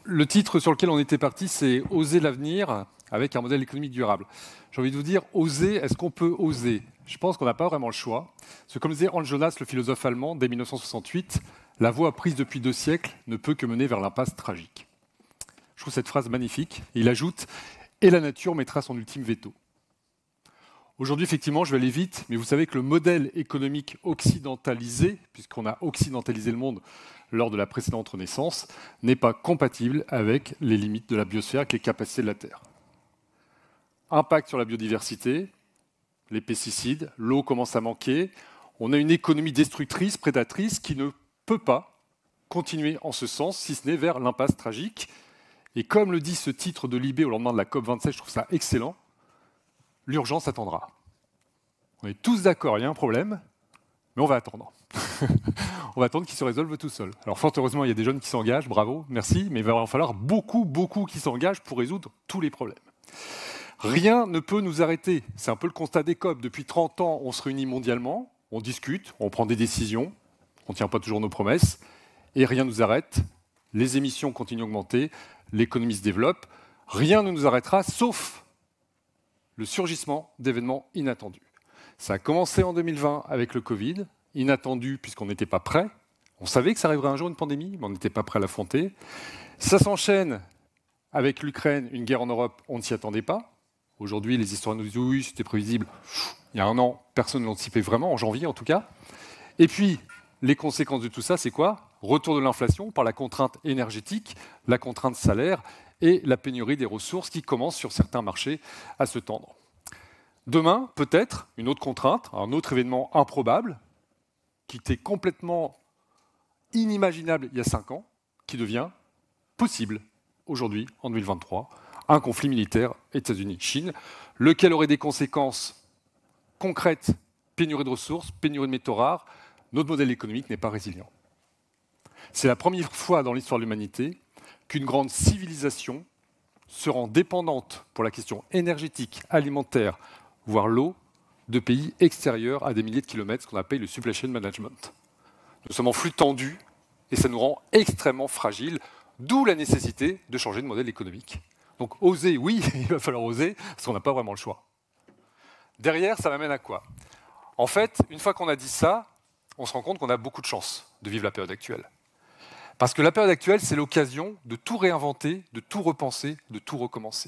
Le titre sur lequel on était parti, c'est « Oser l'avenir avec un modèle économique durable ». J'ai envie de vous dire, oser, est-ce qu'on peut oser? Je pense qu'on n'a pas vraiment le choix. Parce que comme disait Hans Jonas, le philosophe allemand, dès 1968, la voie prise depuis 2 siècles ne peut que mener vers l'impasse tragique. Je trouve cette phrase magnifique. Et il ajoute « Et la nature mettra son ultime veto ». Aujourd'hui, effectivement, je vais aller vite, mais vous savez que le modèle économique occidentalisé, puisqu'on a occidentalisé le monde lors de la précédente Renaissance, n'est pas compatible avec les limites de la biosphère, avec les capacités de la Terre. Impact sur la biodiversité, les pesticides, l'eau commence à manquer, on a une économie destructrice, prédatrice, qui ne peut pas continuer en ce sens, si ce n'est vers l'impasse tragique. Et comme le dit ce titre de Libé au lendemain de la COP27, je trouve ça excellent, l'urgence attendra. On est tous d'accord, il y a un problème, mais on va attendre. On va attendre qu'il se résolve tout seul. Alors fort heureusement, il y a des jeunes qui s'engagent, bravo, merci, mais il va en falloir beaucoup qui s'engagent pour résoudre tous les problèmes. Rien ne peut nous arrêter. C'est un peu le constat des COP. Depuis 30 ans, on se réunit mondialement, on discute, on prend des décisions, on ne tient pas toujours nos promesses, et rien ne nous arrête. Les émissions continuent d'augmenter, l'économie se développe. Rien ne nous arrêtera, sauf le surgissement d'événements inattendus. Ça a commencé en 2020 avec le Covid, inattendu puisqu'on n'était pas prêt. On savait que ça arriverait un jour, une pandémie, mais on n'était pas prêt à l'affronter. Ça s'enchaîne avec l'Ukraine, une guerre en Europe, on ne s'y attendait pas. Aujourd'hui, les historiens nous disent oui, c'était prévisible. Il y a un an, personne ne l'anticipait vraiment, en janvier en tout cas. Et puis, les conséquences de tout ça, c'est quoi? Retour de l'inflation par la contrainte énergétique, la contrainte salaire et la pénurie des ressources qui commencent sur certains marchés à se tendre. Demain, peut-être, une autre contrainte, un autre événement improbable, qui était complètement inimaginable il y a 5 ans, qui devient possible aujourd'hui, en 2023, un conflit militaire États-Unis-Chine, lequel aurait des conséquences concrètes, pénurie de ressources, pénurie de métaux rares. Notre modèle économique n'est pas résilient. C'est la première fois dans l'histoire de l'humanité qu'une grande civilisation se rend dépendante pour la question énergétique, alimentaire, voire l'eau, de pays extérieurs à des milliers de kilomètres, ce qu'on appelle le supply chain management. Nous sommes en flux tendu et ça nous rend extrêmement fragiles, d'où la nécessité de changer de modèle économique. Donc oser, oui, il va falloir oser, parce qu'on n'a pas vraiment le choix. Derrière, ça m'amène à quoi? En fait, une fois qu'on a dit ça, on se rend compte qu'on a beaucoup de chance de vivre la période actuelle. Parce que la période actuelle, c'est l'occasion de tout réinventer, de tout repenser, de tout recommencer.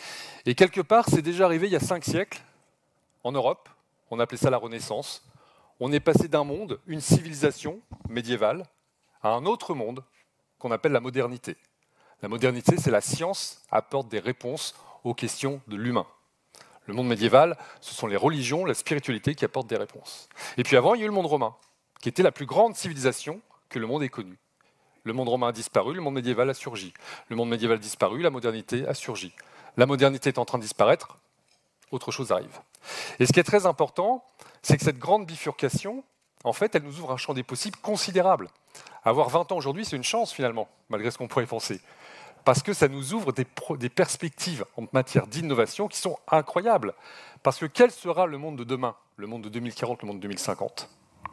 Et quelque part, c'est déjà arrivé il y a 5 siècles, en Europe, on appelait ça la Renaissance. On est passé d'un monde, une civilisation médiévale, à un autre monde qu'on appelle la modernité. La modernité, c'est la science apporte des réponses aux questions de l'humain. Le monde médiéval, ce sont les religions, la spiritualité qui apportent des réponses. Et puis avant, il y a eu le monde romain, qui était la plus grande civilisation que le monde ait connue. Le monde romain a disparu, le monde médiéval a surgi. Le monde médiéval a disparu, la modernité a surgi. La modernité est en train de disparaître, autre chose arrive. Et ce qui est très important, c'est que cette grande bifurcation, en fait, elle nous ouvre un champ des possibles considérable. Avoir 20 ans aujourd'hui, c'est une chance finalement, malgré ce qu'on pourrait penser. Parce que ça nous ouvre des perspectives en matière d'innovation qui sont incroyables. Parce que quel sera le monde de demain? Le monde de 2040, le monde de 2050?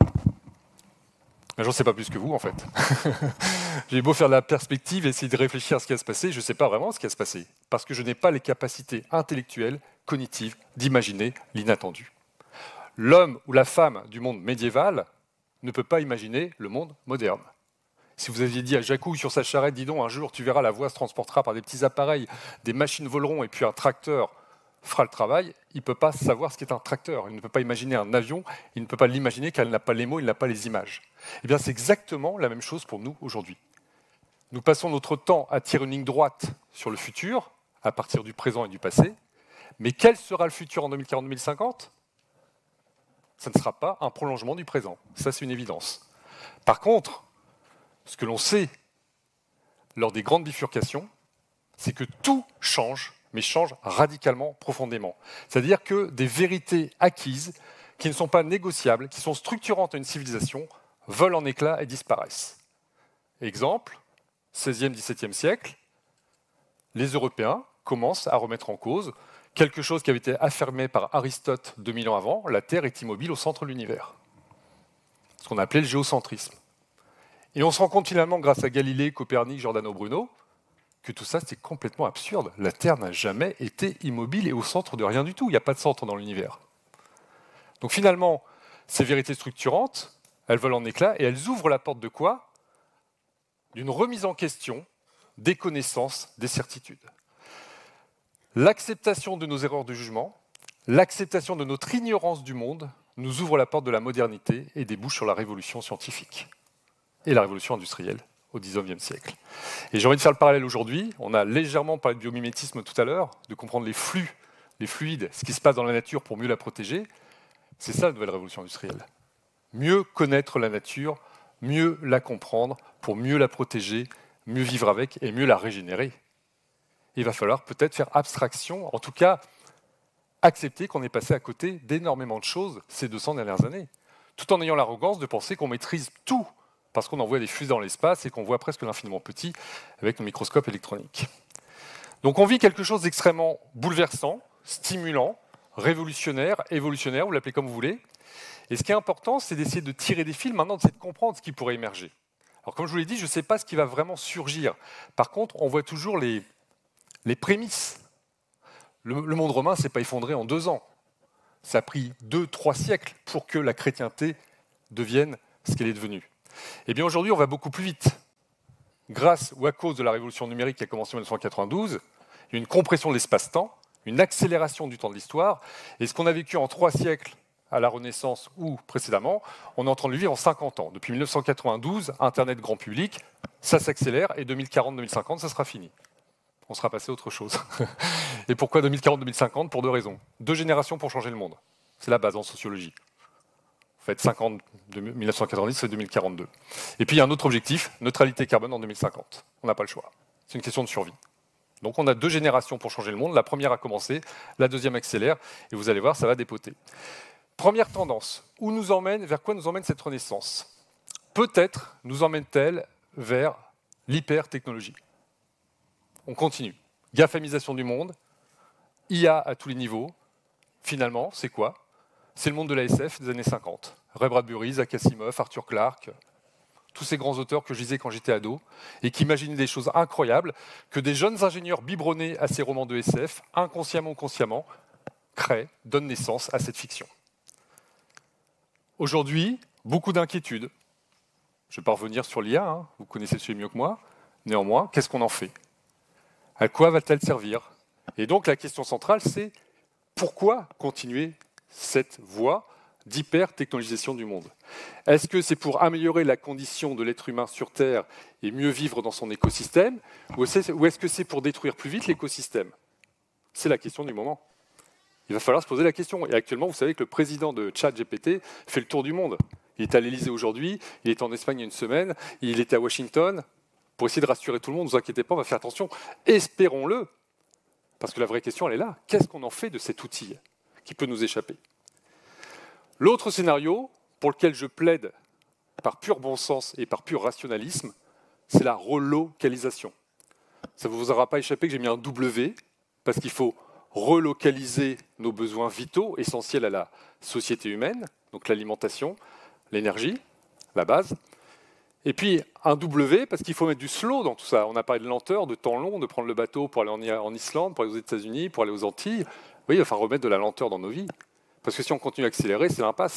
J'en sais pas plus que vous, en fait. J'ai beau faire de la perspective et essayer de réfléchir à ce qui va se passer, je ne sais pas vraiment ce qui va se passer. Parce que je n'ai pas les capacités intellectuelles, cognitives, d'imaginer l'inattendu. L'homme ou la femme du monde médiéval ne peut pas imaginer le monde moderne. Si vous aviez dit à Jacouille sur sa charrette, dis donc, un jour tu verras, la voie se transportera par des petits appareils, des machines voleront et puis un tracteur fera le travail, il ne peut pas savoir ce qu'est un tracteur. Il ne peut pas imaginer un avion, il ne peut pas l'imaginer car il n'a pas les mots, il n'a pas les images. Eh bien, c'est exactement la même chose pour nous aujourd'hui. Nous passons notre temps à tirer une ligne droite sur le futur, à partir du présent et du passé, mais quel sera le futur en 2040-2050 ? Ça ne sera pas un prolongement du présent. Ça, c'est une évidence. Par contre, ce que l'on sait lors des grandes bifurcations, c'est que tout change, mais change radicalement, profondément. C'est-à-dire que des vérités acquises, qui ne sont pas négociables, qui sont structurantes à une civilisation, volent en éclats et disparaissent. Exemple, 16e, 17e siècle, les Européens commencent à remettre en cause quelque chose qui avait été affirmé par Aristote 2000 ans avant, la Terre est immobile au centre de l'univers. Ce qu'on appelait le géocentrisme. Et on se rend compte finalement, grâce à Galilée, Copernic, Giordano Bruno, que tout ça, c'est complètement absurde. La Terre n'a jamais été immobile et au centre de rien du tout. Il n'y a pas de centre dans l'univers. Donc finalement, ces vérités structurantes, elles volent en éclats et elles ouvrent la porte de quoi? D'une remise en question des connaissances, des certitudes. L'acceptation de nos erreurs de jugement, l'acceptation de notre ignorance du monde nous ouvre la porte de la modernité et débouche sur la révolution scientifique et la révolution industrielle au XIXe siècle. Et j'ai envie de faire le parallèle aujourd'hui. On a légèrement parlé de biomimétisme tout à l'heure, de comprendre les flux, les fluides, ce qui se passe dans la nature pour mieux la protéger. C'est ça la nouvelle révolution industrielle. Mieux connaître la nature, mieux la comprendre pour mieux la protéger, mieux vivre avec et mieux la régénérer. Il va falloir peut-être faire abstraction, en tout cas accepter qu'on est passé à côté d'énormément de choses ces 200 dernières années, tout en ayant l'arrogance de penser qu'on maîtrise tout, parce qu'on envoie des fusées dans l'espace et qu'on voit presque l'infiniment petit avec nos microscopes électroniques. Donc on vit quelque chose d'extrêmement bouleversant, stimulant, révolutionnaire, évolutionnaire, vous l'appelez comme vous voulez. Et ce qui est important, c'est d'essayer de tirer des fils, maintenant, d'essayer de comprendre ce qui pourrait émerger. Alors comme je vous l'ai dit, je ne sais pas ce qui va vraiment surgir. Par contre, on voit toujours les prémices. Le monde romain ne s'est pas effondré en 2 ans. Ça a pris 2-3 siècles pour que la chrétienté devienne ce qu'elle est devenue. Eh bien aujourd'hui, on va beaucoup plus vite. Grâce ou à cause de la révolution numérique qui a commencé en 1992, il y a une compression de l'espace-temps, une accélération du temps de l'histoire, et ce qu'on a vécu en 3 siècles à la Renaissance ou précédemment, on est en train de le vivre en 50 ans. Depuis 1992, Internet grand public, ça s'accélère, et 2040-2050, ça sera fini. On sera passé à autre chose. Et pourquoi 2040-2050? Pour 2 raisons. 2 générations pour changer le monde. C'est la base en sociologie. En fait, 1990, c'est 2042. Et puis il y a un autre objectif, neutralité carbone en 2050. On n'a pas le choix. C'est une question de survie. Donc on a 2 générations pour changer le monde. La première a commencé, la deuxième accélère, et vous allez voir, ça va dépoter. Première tendance, vers quoi nous emmène cette renaissance? Peut-être nous emmène-t-elle vers l'hyper-technologie. On continue. GAFAmisation du monde, IA à tous les niveaux. Finalement, c'est quoi? C'est le monde de la SF des années 50. Ray Bradbury, Isaac Asimov, Arthur Clarke, tous ces grands auteurs que je lisais quand j'étais ado et qui imaginaient des choses incroyables que des jeunes ingénieurs biberonnés à ces romans de SF, inconsciemment ou consciemment, créent, donnent naissance à cette fiction. Aujourd'hui, beaucoup d'inquiétudes. Je ne vais pas revenir sur l'IA, hein, vous connaissez le sujet mieux que moi. Néanmoins, qu'est-ce qu'on en fait? À quoi va-t-elle servir? Et donc la question centrale, c'est pourquoi continuer cette voie d'hyper-technologisation du monde? Est-ce que c'est pour améliorer la condition de l'être humain sur Terre et mieux vivre dans son écosystème, ou est-ce que c'est pour détruire plus vite l'écosystème? C'est la question du moment. Il va falloir se poser la question. Et actuellement, vous savez que le président de ChatGPT fait le tour du monde. Il est à l'Élysée aujourd'hui, il est en Espagne il y a une semaine, il était à Washington. Pour essayer de rassurer tout le monde, ne vous inquiétez pas, on va faire attention, espérons-le, parce que la vraie question, elle est là. Qu'est-ce qu'on en fait de cet outil qui peut nous échapper? L'autre scénario, pour lequel je plaide par pur bon sens et par pur rationalisme, c'est la relocalisation. Ça ne vous aura pas échappé que j'ai mis un W, parce qu'il faut relocaliser nos besoins vitaux, essentiels à la société humaine, donc l'alimentation, l'énergie, la base. Et puis un W, parce qu'il faut mettre du slow dans tout ça. On a parlé de lenteur, de temps long, de prendre le bateau pour aller en Islande, pour aller aux États-Unis, pour aller aux Antilles. Oui, il va falloir remettre de la lenteur dans nos vies. Parce que si on continue à accélérer, c'est l'impasse.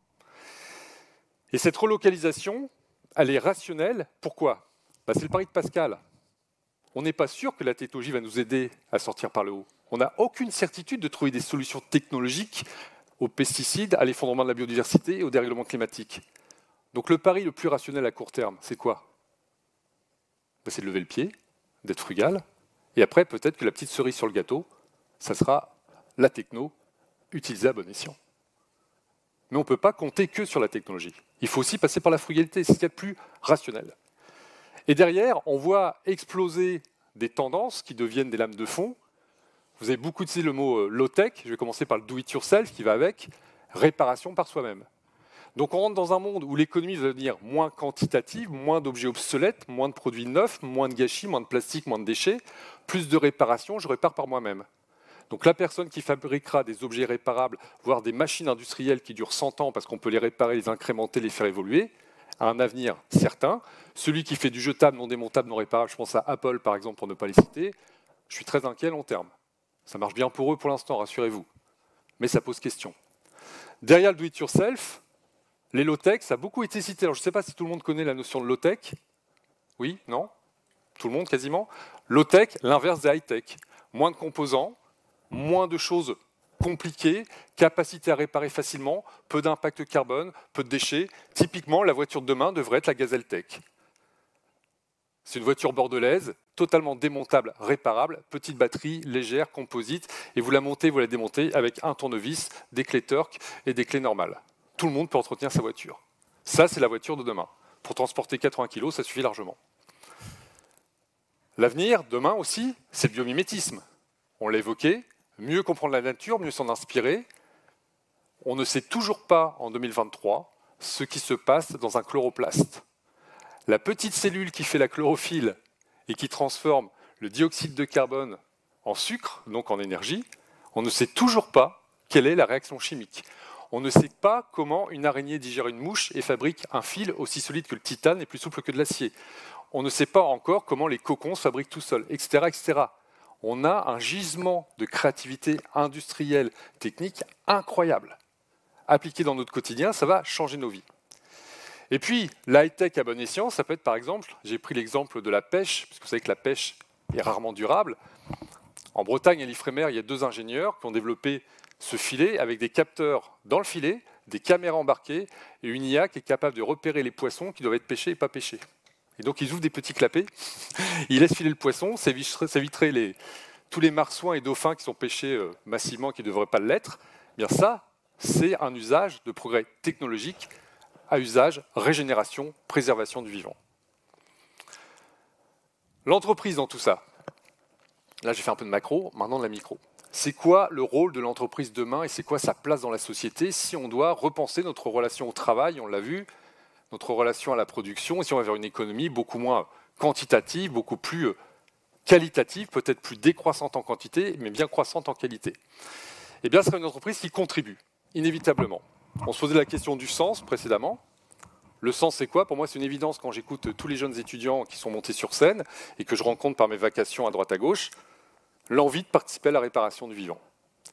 Et cette relocalisation, elle est rationnelle. Pourquoi? C'est le pari de Pascal. On n'est pas sûr que la technologie va nous aider à sortir par le haut. On n'a aucune certitude de trouver des solutions technologiques aux pesticides, à l'effondrement de la biodiversité et au dérèglement climatique. Donc le pari le plus rationnel à court terme, c'est quoi? C'est de lever le pied, d'être frugal, et après peut-être que la petite cerise sur le gâteau, ça sera la techno utilisée à bon escient. Mais on ne peut pas compter que sur la technologie. Il faut aussi passer par la frugalité, c'est ce qu'il y a de plus rationnel. Et derrière, on voit exploser des tendances qui deviennent des lames de fond. Vous avez beaucoup utilisé le mot low-tech, je vais commencer par le do-it-yourself qui va avec, réparation par soi-même. Donc on rentre dans un monde où l'économie va devenir moins quantitative, moins d'objets obsolètes, moins de produits neufs, moins de gâchis, moins de plastique, moins de déchets, plus de réparation, je répare par moi-même. Donc la personne qui fabriquera des objets réparables, voire des machines industrielles qui durent 100 ans parce qu'on peut les réparer, les incrémenter, les faire évoluer, a un avenir certain. Celui qui fait du jetable, non démontable, non réparable, je pense à Apple par exemple pour ne pas les citer, je suis très inquiet à long terme. Ça marche bien pour eux pour l'instant, rassurez-vous. Mais ça pose question. Derrière le do-it-yourself, les low-tech, ça a beaucoup été cité. Alors je ne sais pas si tout le monde connaît la notion de low-tech. Oui? Non? Tout le monde quasiment? Low-tech, l'inverse des high-tech. Moins de composants, moins de choses compliquées, capacité à réparer facilement, peu d'impact carbone, peu de déchets. Typiquement, la voiture de demain devrait être la Gazelle Tech. C'est une voiture bordelaise, totalement démontable, réparable, petite batterie, légère, composite, et vous la montez, vous la démontez avec un tournevis, des clés Torque et des clés normales. Tout le monde peut entretenir sa voiture. Ça, c'est la voiture de demain. Pour transporter 80 kg, ça suffit largement. L'avenir, demain aussi, c'est le biomimétisme. On l'a évoqué, mieux comprendre la nature, mieux s'en inspirer. On ne sait toujours pas, en 2023, ce qui se passe dans un chloroplaste. La petite cellule qui fait la chlorophylle et qui transforme le dioxyde de carbone en sucre, donc en énergie, on ne sait toujours pas quelle est la réaction chimique. On ne sait pas comment une araignée digère une mouche et fabrique un fil aussi solide que le titane et plus souple que de l'acier. On ne sait pas encore comment les cocons se fabriquent tout seuls, etc., etc. On a un gisement de créativité industrielle, technique incroyable. Appliqué dans notre quotidien, ça va changer nos vies. Et puis, l'high-tech à bon escient, ça peut être par exemple, j'ai pris l'exemple de la pêche, parce que vous savez que la pêche est rarement durable. En Bretagne, à l'Ifremer, il y a 2 ingénieurs qui ont développé ce filet avec des capteurs dans le filet, des caméras embarquées et une IA qui est capable de repérer les poissons qui doivent être pêchés et pas pêchés. Et donc, ils ouvrent des petits clapets, ils laissent filer le poisson, ça éviterait tous les marsouins et dauphins qui sont pêchés massivement et qui ne devraient pas l'être. Eh bien ça, c'est un usage de progrès technologique à usage, régénération, préservation du vivant. L'entreprise dans tout ça. Là, j'ai fait un peu de macro, maintenant de la micro. C'est quoi le rôle de l'entreprise demain et c'est quoi sa place dans la société si on doit repenser notre relation au travail, on l'a vu, notre relation à la production, et si on va vers une économie beaucoup moins quantitative, beaucoup plus qualitative, peut-être plus décroissante en quantité, mais bien croissante en qualité. Eh bien, ce sera une entreprise qui contribue, inévitablement. On se posait la question du sens précédemment. Le sens, c'est quoi? Pour moi, c'est une évidence quand j'écoute tous les jeunes étudiants qui sont montés sur scène et que je rencontre par mes vacations à droite à gauche, l'envie de participer à la réparation du vivant.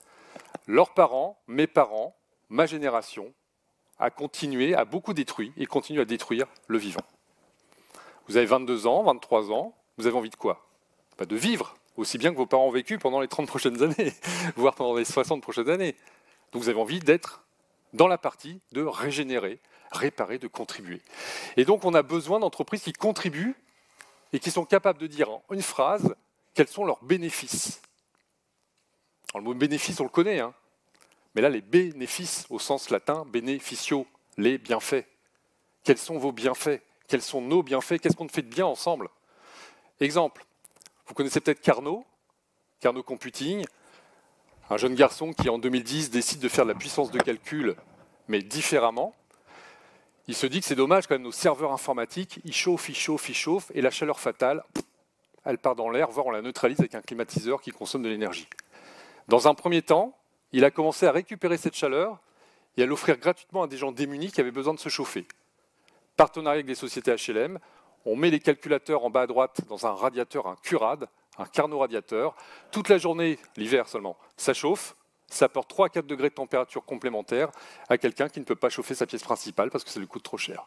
Leurs parents, mes parents, ma génération, a continué, a beaucoup détruit et continue à détruire le vivant. Vous avez 22 ans, 23 ans, vous avez envie de quoi? Pas de vivre, aussi bien que vos parents ont vécu pendant les 30 prochaines années, voire pendant les 60 prochaines années. Donc vous avez envie d'être dans la partie de régénérer, réparer, de contribuer. Et donc on a besoin d'entreprises qui contribuent et qui sont capables de dire en une phrase quels sont leurs bénéfices. Alors, le mot bénéfice, on le connaît, hein, mais là les bénéfices au sens latin, beneficio, les bienfaits. Quels sont vos bienfaits? Quels sont nos bienfaits? Qu'est-ce qu'on fait de bien ensemble? Exemple, vous connaissez peut-être Carnot Computing, un jeune garçon qui, en 2010, décide de faire de la puissance de calcul, mais différemment. Il se dit que c'est dommage, quand même, nos serveurs informatiques, ils chauffent, et la chaleur fatale, elle part dans l'air, voire on la neutralise avec un climatiseur qui consomme de l'énergie. Dans un premier temps, il a commencé à récupérer cette chaleur et à l'offrir gratuitement à des gens démunis qui avaient besoin de se chauffer. Partenariat avec des sociétés HLM, on met les calculateurs en bas à droite dans un radiateur, un Curad, un Carnot radiateur. Toute la journée, l'hiver seulement, ça chauffe, ça apporte 3 à 4 degrés de température complémentaire à quelqu'un qui ne peut pas chauffer sa pièce principale parce que ça lui coûte trop cher.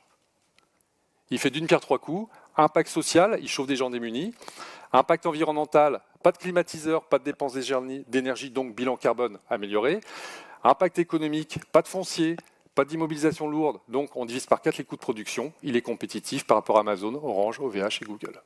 Il fait d'une pierre 3 coups, impact social, il chauffe des gens démunis, impact environnemental, pas de climatiseur, pas de dépenses d'énergie, donc bilan carbone amélioré, impact économique, pas de foncier, pas d'immobilisation lourde, donc on divise par 4 les coûts de production, il est compétitif par rapport à Amazon, Orange, OVH et Google.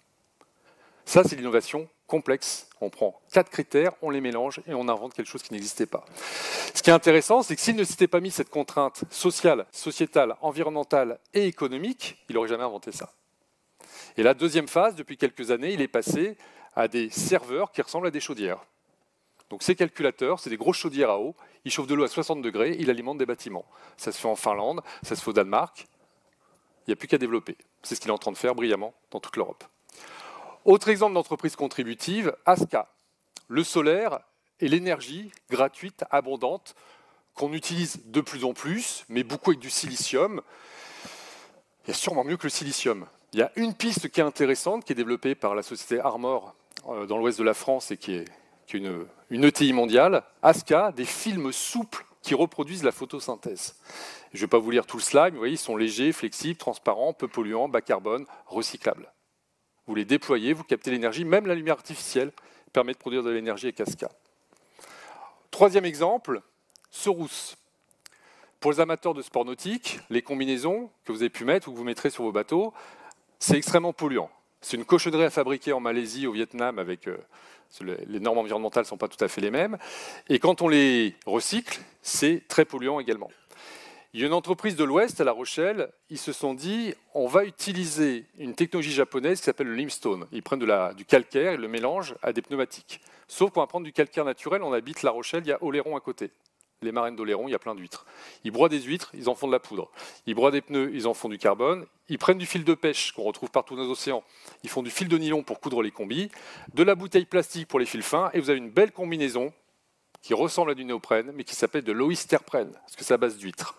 Ça, c'est l'innovation complexe. On prend 4 critères, on les mélange et on invente quelque chose qui n'existait pas. Ce qui est intéressant, c'est que s'il ne s'était pas mis cette contrainte sociale, sociétale, environnementale et économique, il n'aurait jamais inventé ça. Et la deuxième phase, depuis quelques années, il est passé à des serveurs qui ressemblent à des chaudières. Donc ces calculateurs, c'est des grosses chaudières à eau, ils chauffent de l'eau à 60 degrés, ils alimentent des bâtiments. Ça se fait en Finlande, ça se fait au Danemark, il n'y a plus qu'à développer. C'est ce qu'il est en train de faire brillamment dans toute l'Europe. Autre exemple d'entreprise contributive, ASCA, le solaire et l'énergie gratuite, abondante, qu'on utilise de plus en plus, mais beaucoup avec du silicium. Il y a sûrement mieux que le silicium. Il y a une piste qui est intéressante, qui est développée par la société Armor dans l'ouest de la France et qui est une ETI mondiale, ASCA, des films souples qui reproduisent la photosynthèse. Je ne vais pas vous lire tout le slide, mais vous voyez, ils sont légers, flexibles, transparents, peu polluants, bas carbone, recyclables. Vous les déployez, vous captez l'énergie, même la lumière artificielle permet de produire de l'énergie avec ASCA. Troisième exemple, Sorous. Pour les amateurs de sport nautique, les combinaisons que vous avez pu mettre ou que vous mettrez sur vos bateaux, c'est extrêmement polluant. C'est une cochonnerie à fabriquer en Malaisie, au Vietnam, avec les normes environnementales ne sont pas tout à fait les mêmes. Et quand on les recycle, c'est très polluant également. Il y a une entreprise de l'Ouest, à La Rochelle, ils se sont dit on va utiliser une technologie japonaise qui s'appelle le limestone. Ils prennent du calcaire, ils le mélangent à des pneumatiques. Sauf qu'on va prendre du calcaire naturel, on habite La Rochelle, il y a Oléron à côté. Les marraines d'Oléron, il y a plein d'huîtres. Ils broient des huîtres, ils en font de la poudre. Ils broient des pneus, ils en font du carbone. Ils prennent du fil de pêche qu'on retrouve partout dans les océans. Ils font du fil de nylon pour coudre les combis, de la bouteille plastique pour les fils fins, et vous avez une belle combinaison qui ressemble à du néoprène, mais qui s'appelle de l'oysterprène, parce que c'est à base d'huîtres.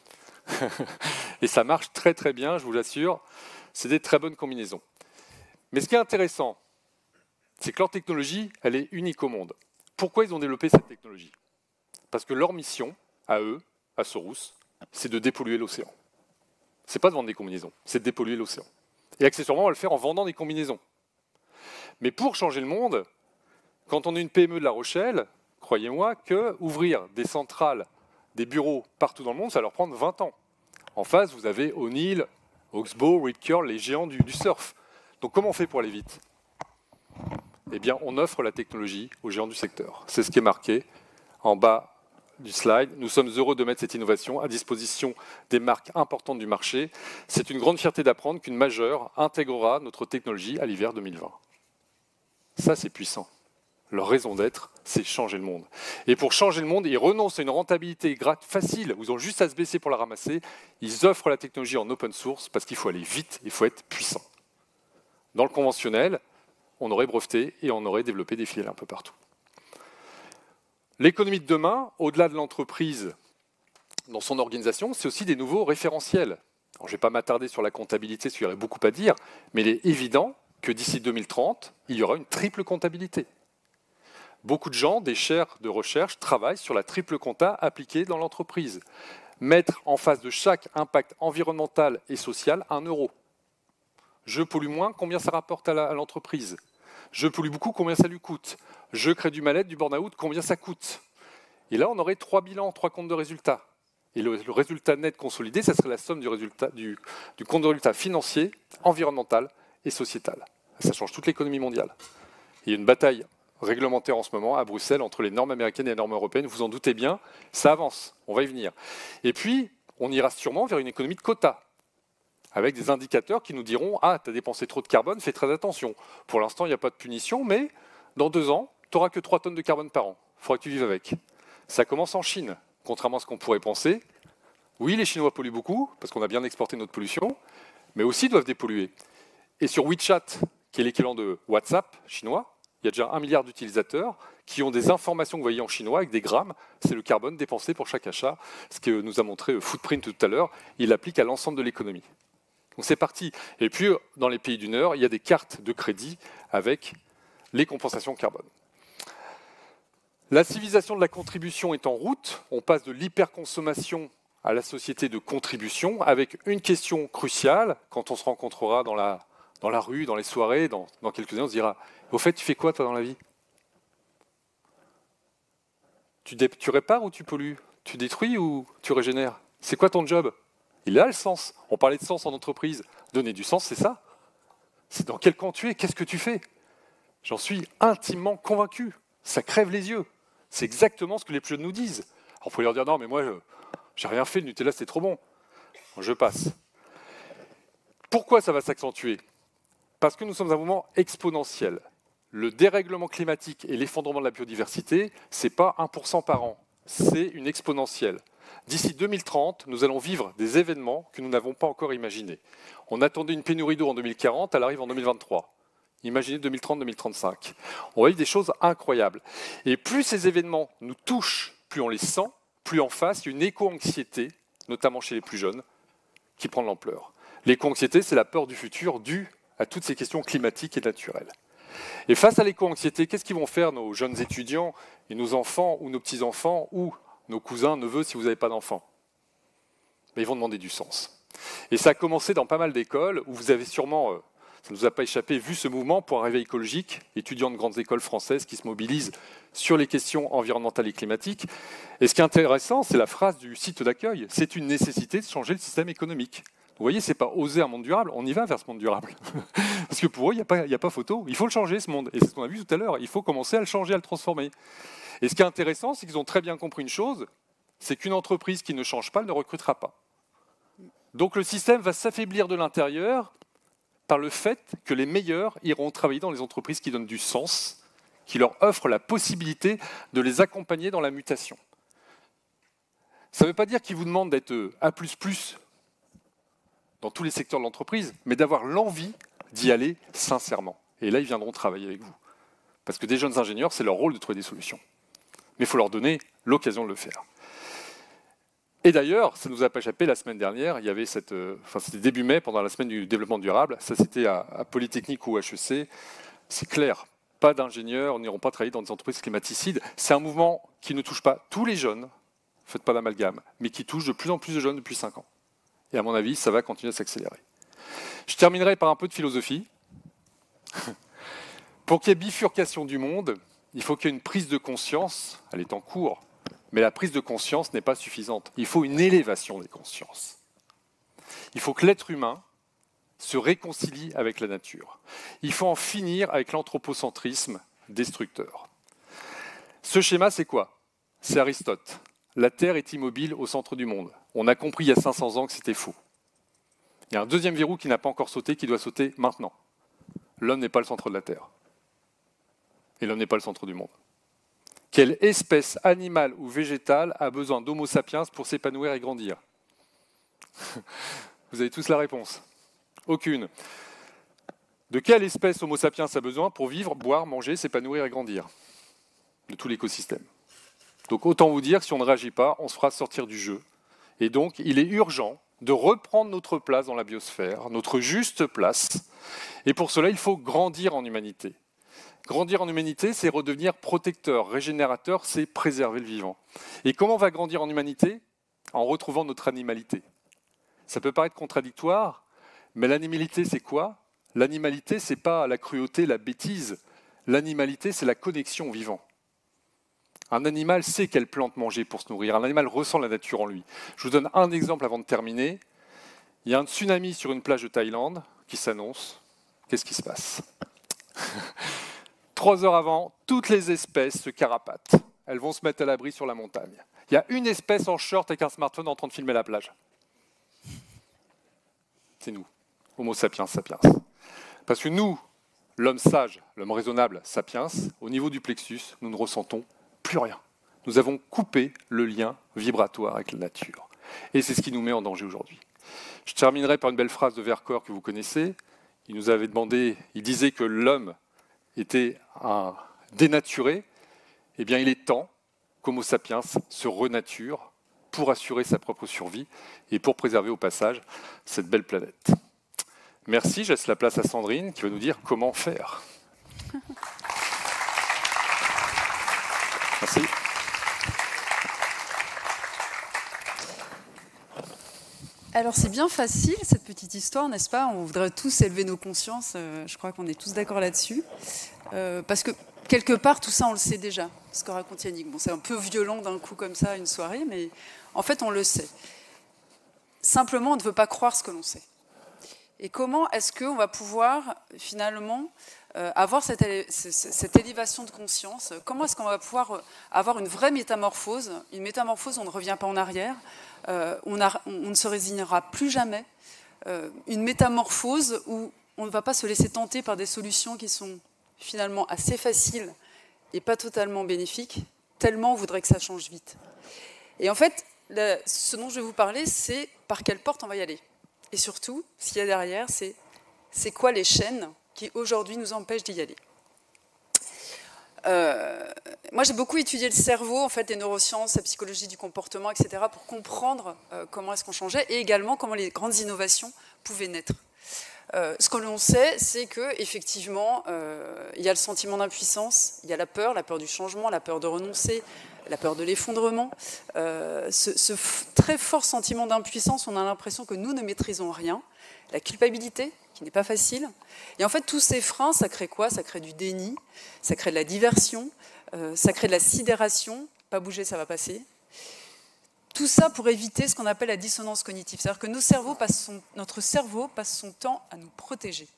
Et ça marche très très bien, je vous l'assure. C'est des très bonnes combinaisons. Mais ce qui est intéressant, c'est que leur technologie, elle est unique au monde. Pourquoi ils ont développé cette technologie ? Parce que leur mission, à eux, à Sorous, c'est de dépolluer l'océan. Ce n'est pas de vendre des combinaisons, c'est de dépolluer l'océan. Et accessoirement, on va le faire en vendant des combinaisons. Mais pour changer le monde, quand on est une PME de La Rochelle, croyez-moi que ouvrir des centrales, des bureaux partout dans le monde, ça va leur prendre 20 ans. En face, vous avez O'Neill, Oxbow, Rip Curl, les géants du surf. Donc comment on fait pour aller vite ? Eh bien, on offre la technologie aux géants du secteur. C'est ce qui est marqué en bas du slide. Nous sommes heureux de mettre cette innovation à disposition des marques importantes du marché. C'est une grande fierté d'apprendre qu'une majeure intégrera notre technologie à l'hiver 2020. Ça, c'est puissant. Leur raison d'être, c'est changer le monde. Et pour changer le monde, ils renoncent à une rentabilité facile, où ils ont juste à se baisser pour la ramasser. Ils offrent la technologie en open source parce qu'il faut aller vite, il faut être puissant. Dans le conventionnel, on aurait breveté et on aurait développé des filiales un peu partout. L'économie de demain, au-delà de l'entreprise dans son organisation, c'est aussi des nouveaux référentiels. Alors, je ne vais pas m'attarder sur la comptabilité, parce qu'il y aurait beaucoup à dire, mais il est évident que d'ici 2030, il y aura une triple comptabilité. Beaucoup de gens, des chaires de recherche, travaillent sur la triple compta appliquée dans l'entreprise. Mettre en face de chaque impact environnemental et social 1 euro. Je pollue moins, combien ça rapporte à l'entreprise ? Je pollue beaucoup, combien ça lui coûte ? Je crée du mal-être, du burn-out, combien ça coûte ? Et là, on aurait 3 bilans, 3 comptes de résultats. Et le résultat net consolidé, ça serait la somme du compte de résultat financier, environnemental et sociétal. Ça change toute l'économie mondiale. Il y a une bataille réglementaire en ce moment à Bruxelles entre les normes américaines et les normes européennes. Vous en doutez bien, ça avance, on va y venir. Et puis, on ira sûrement vers une économie de quotas, avec des indicateurs qui nous diront « Ah, tu as dépensé trop de carbone, fais très attention. Pour l'instant, il n'y a pas de punition, mais dans 2 ans, tu n'auras que 3 tonnes de carbone par an. Il faudra que tu vives avec. » Ça commence en Chine, contrairement à ce qu'on pourrait penser. Oui, les Chinois polluent beaucoup, parce qu'on a bien exporté notre pollution, mais aussi doivent dépolluer. Et sur WeChat, qui est l'équivalent de WhatsApp chinois, il y a déjà 1 milliard d'utilisateurs qui ont des informations que vous voyez en chinois avec des grammes. C'est le carbone dépensé pour chaque achat. Ce que nous a montré Footprint tout à l'heure, il l'applique à l'ensemble de l'économie. Donc c'est parti. Et puis, dans les pays du Nord, il y a des cartes de crédit avec les compensations carbone. La civilisation de la contribution est en route. On passe de l'hyperconsommation à la société de contribution avec une question cruciale. Quand on se rencontrera dans la rue, dans les soirées, dans quelques années, on se dira « Au fait, tu fais quoi, toi, dans la vie ? Tu répares ou tu pollues ? Tu détruis ou tu régénères ? C'est quoi ton job ?» Il a le sens. On parlait de sens en entreprise. Donner du sens, c'est ça. C'est dans quel camp tu es, qu'est-ce que tu fais ? J'en suis intimement convaincu. Ça crève les yeux. C'est exactement ce que les plus jeunes nous disent. Alors, vous pouvez leur dire « Non, mais moi, j'ai rien fait, le Nutella, c'est trop bon. » Je passe. Pourquoi ça va s'accentuer ? Parce que nous sommes à un moment exponentiel. Le dérèglement climatique et l'effondrement de la biodiversité, ce n'est pas 1% par an, c'est une exponentielle. D'ici 2030, nous allons vivre des événements que nous n'avons pas encore imaginés. On attendait une pénurie d'eau en 2040, elle arrive en 2023. Imaginez 2030-2035. On va vivre des choses incroyables. Et plus ces événements nous touchent, plus on les sent, plus en face, il y a une éco-anxiété, notamment chez les plus jeunes, qui prend de l'ampleur. L'éco-anxiété, c'est la peur du futur due à toutes ces questions climatiques et naturelles. Et face à l'éco-anxiété, qu'est-ce qu'ils vont faire nos jeunes étudiants et nos enfants ou nos petits-enfants ou nos cousins, neveux, si vous n'avez pas d'enfants? Ils vont demander du sens. Et ça a commencé dans pas mal d'écoles où vous avez sûrement, ça ne nous a pas échappé, vu ce mouvement pour un réveil écologique, étudiants de grandes écoles françaises qui se mobilisent sur les questions environnementales et climatiques. Et ce qui est intéressant, c'est la phrase du site d'accueil. C'est une nécessité de changer le système économique. Vous voyez, ce n'est pas oser un monde durable, on y va vers ce monde durable. Parce que pour eux, il n'y a pas photo. Il faut le changer, ce monde. Et c'est ce qu'on a vu tout à l'heure. Il faut commencer à le changer, à le transformer. Et ce qui est intéressant, c'est qu'ils ont très bien compris une chose, c'est qu'une entreprise qui ne change pas, elle ne recrutera pas. Donc le système va s'affaiblir de l'intérieur par le fait que les meilleurs iront travailler dans les entreprises qui donnent du sens, qui leur offrent la possibilité de les accompagner dans la mutation. Ça ne veut pas dire qu'ils vous demandent d'être A++ dans tous les secteurs de l'entreprise, mais d'avoir l'envie d'y aller sincèrement. Et là, ils viendront travailler avec vous. Parce que des jeunes ingénieurs, c'est leur rôle de trouver des solutions. Mais il faut leur donner l'occasion de le faire. Et d'ailleurs, ça ne nous a pas échappé, la semaine dernière, il y avait c'était début mai, pendant la semaine du développement durable, ça c'était à Polytechnique ou HEC, c'est clair, pas d'ingénieurs n'iront pas travailler dans des entreprises climaticides. C'est un mouvement qui ne touche pas tous les jeunes, faites pas d'amalgame, mais qui touche de plus en plus de jeunes depuis 5 ans. Et à mon avis, ça va continuer à s'accélérer. Je terminerai par un peu de philosophie. Pour qu'il y ait bifurcation du monde, il faut qu'il y ait une prise de conscience, elle est en cours, mais la prise de conscience n'est pas suffisante. Il faut une élévation des consciences. Il faut que l'être humain se réconcilie avec la nature. Il faut en finir avec l'anthropocentrisme destructeur. Ce schéma, c'est quoi? C'est Aristote. La Terre est immobile au centre du monde. On a compris il y a 500 ans que c'était faux. Il y a un deuxième verrou qui n'a pas encore sauté, qui doit sauter maintenant. L'homme n'est pas le centre de la Terre. Et l'homme n'est pas le centre du monde. Quelle espèce animale ou végétale a besoin d'Homo sapiens pour s'épanouir et grandir? Vous avez tous la réponse. Aucune. De quelle espèce Homo sapiens a besoin pour vivre, boire, manger, s'épanouir et grandir? De tout l'écosystème. Donc autant vous dire que si on ne réagit pas, on se fera sortir du jeu. Et donc il est urgent de reprendre notre place dans la biosphère, notre juste place. Et pour cela, il faut grandir en humanité. Grandir en humanité, c'est redevenir protecteur, régénérateur, c'est préserver le vivant. Et comment on va grandir en humanité? En retrouvant notre animalité. Ça peut paraître contradictoire, mais l'animalité, c'est quoi? L'animalité, ce n'est pas la cruauté, la bêtise. L'animalité, c'est la connexion au vivant. Un animal sait quelle plante manger pour se nourrir. Un animal ressent la nature en lui. Je vous donne un exemple avant de terminer. Il y a un tsunami sur une plage de Thaïlande qui s'annonce. Qu'est-ce qui se passe? 3 heures avant, toutes les espèces se carapatent. Elles vont se mettre à l'abri sur la montagne. Il y a une espèce en short avec un smartphone en train de filmer la plage. C'est nous, Homo sapiens sapiens. Parce que nous, l'homme sage, l'homme raisonnable, sapiens, au niveau du plexus, nous ne ressentons plus rien. Nous avons coupé le lien vibratoire avec la nature. Et c'est ce qui nous met en danger aujourd'hui. Je terminerai par une belle phrase de Vercors que vous connaissez. Il nous avait demandé, il disait que l'homme était un dénaturé. Eh bien, il est temps qu'Homo sapiens se renature pour assurer sa propre survie et pour préserver au passage cette belle planète. Merci, je laisse la place à Sandrine qui va nous dire comment faire. Merci. Alors c'est bien facile cette petite histoire, n'est-ce pas? On voudrait tous élever nos consciences, je crois qu'on est tous d'accord là-dessus. Parce que quelque part tout ça on le sait déjà, ce que raconte Yannick. Bon, c'est un peu violent d'un coup comme ça, une soirée, mais en fait on le sait. Simplement on ne veut pas croire ce que l'on sait. Et comment est-ce qu'on va pouvoir finalement avoir cette élévation de conscience? Comment est-ce qu'on va pouvoir avoir une vraie métamorphose? Une métamorphose, on ne revient pas en arrière, on ne se résignera plus jamais. Une métamorphose où on ne va pas se laisser tenter par des solutions qui sont finalement assez faciles et pas totalement bénéfiques, tellement on voudrait que ça change vite. Et en fait, ce dont je vais vous parler, c'est par quelle porte on va y aller. Et surtout, ce qu'il y a derrière, c'est quoi les chaînes qui aujourd'hui nous empêchent d'y aller. Moi, j'ai beaucoup étudié le cerveau, en fait, les neurosciences, la psychologie du comportement, etc., pour comprendre comment est-ce qu'on changeait et également comment les grandes innovations pouvaient naître. Ce que l'on sait, c'est qu'effectivement, il y a le sentiment d'impuissance, il y a la peur du changement, la peur de renoncer, la peur de l'effondrement. Ce très fort sentiment d'impuissance, on a l'impression que nous ne maîtrisons rien. La culpabilité, qui n'est pas facile. Et en fait, tous ces freins, ça crée quoi? Ça crée du déni, ça crée de la diversion, ça crée de la sidération. Pas bouger, ça va passer. Tout ça pour éviter ce qu'on appelle la dissonance cognitive. C'est-à-dire que notre cerveau passe son temps à nous protéger.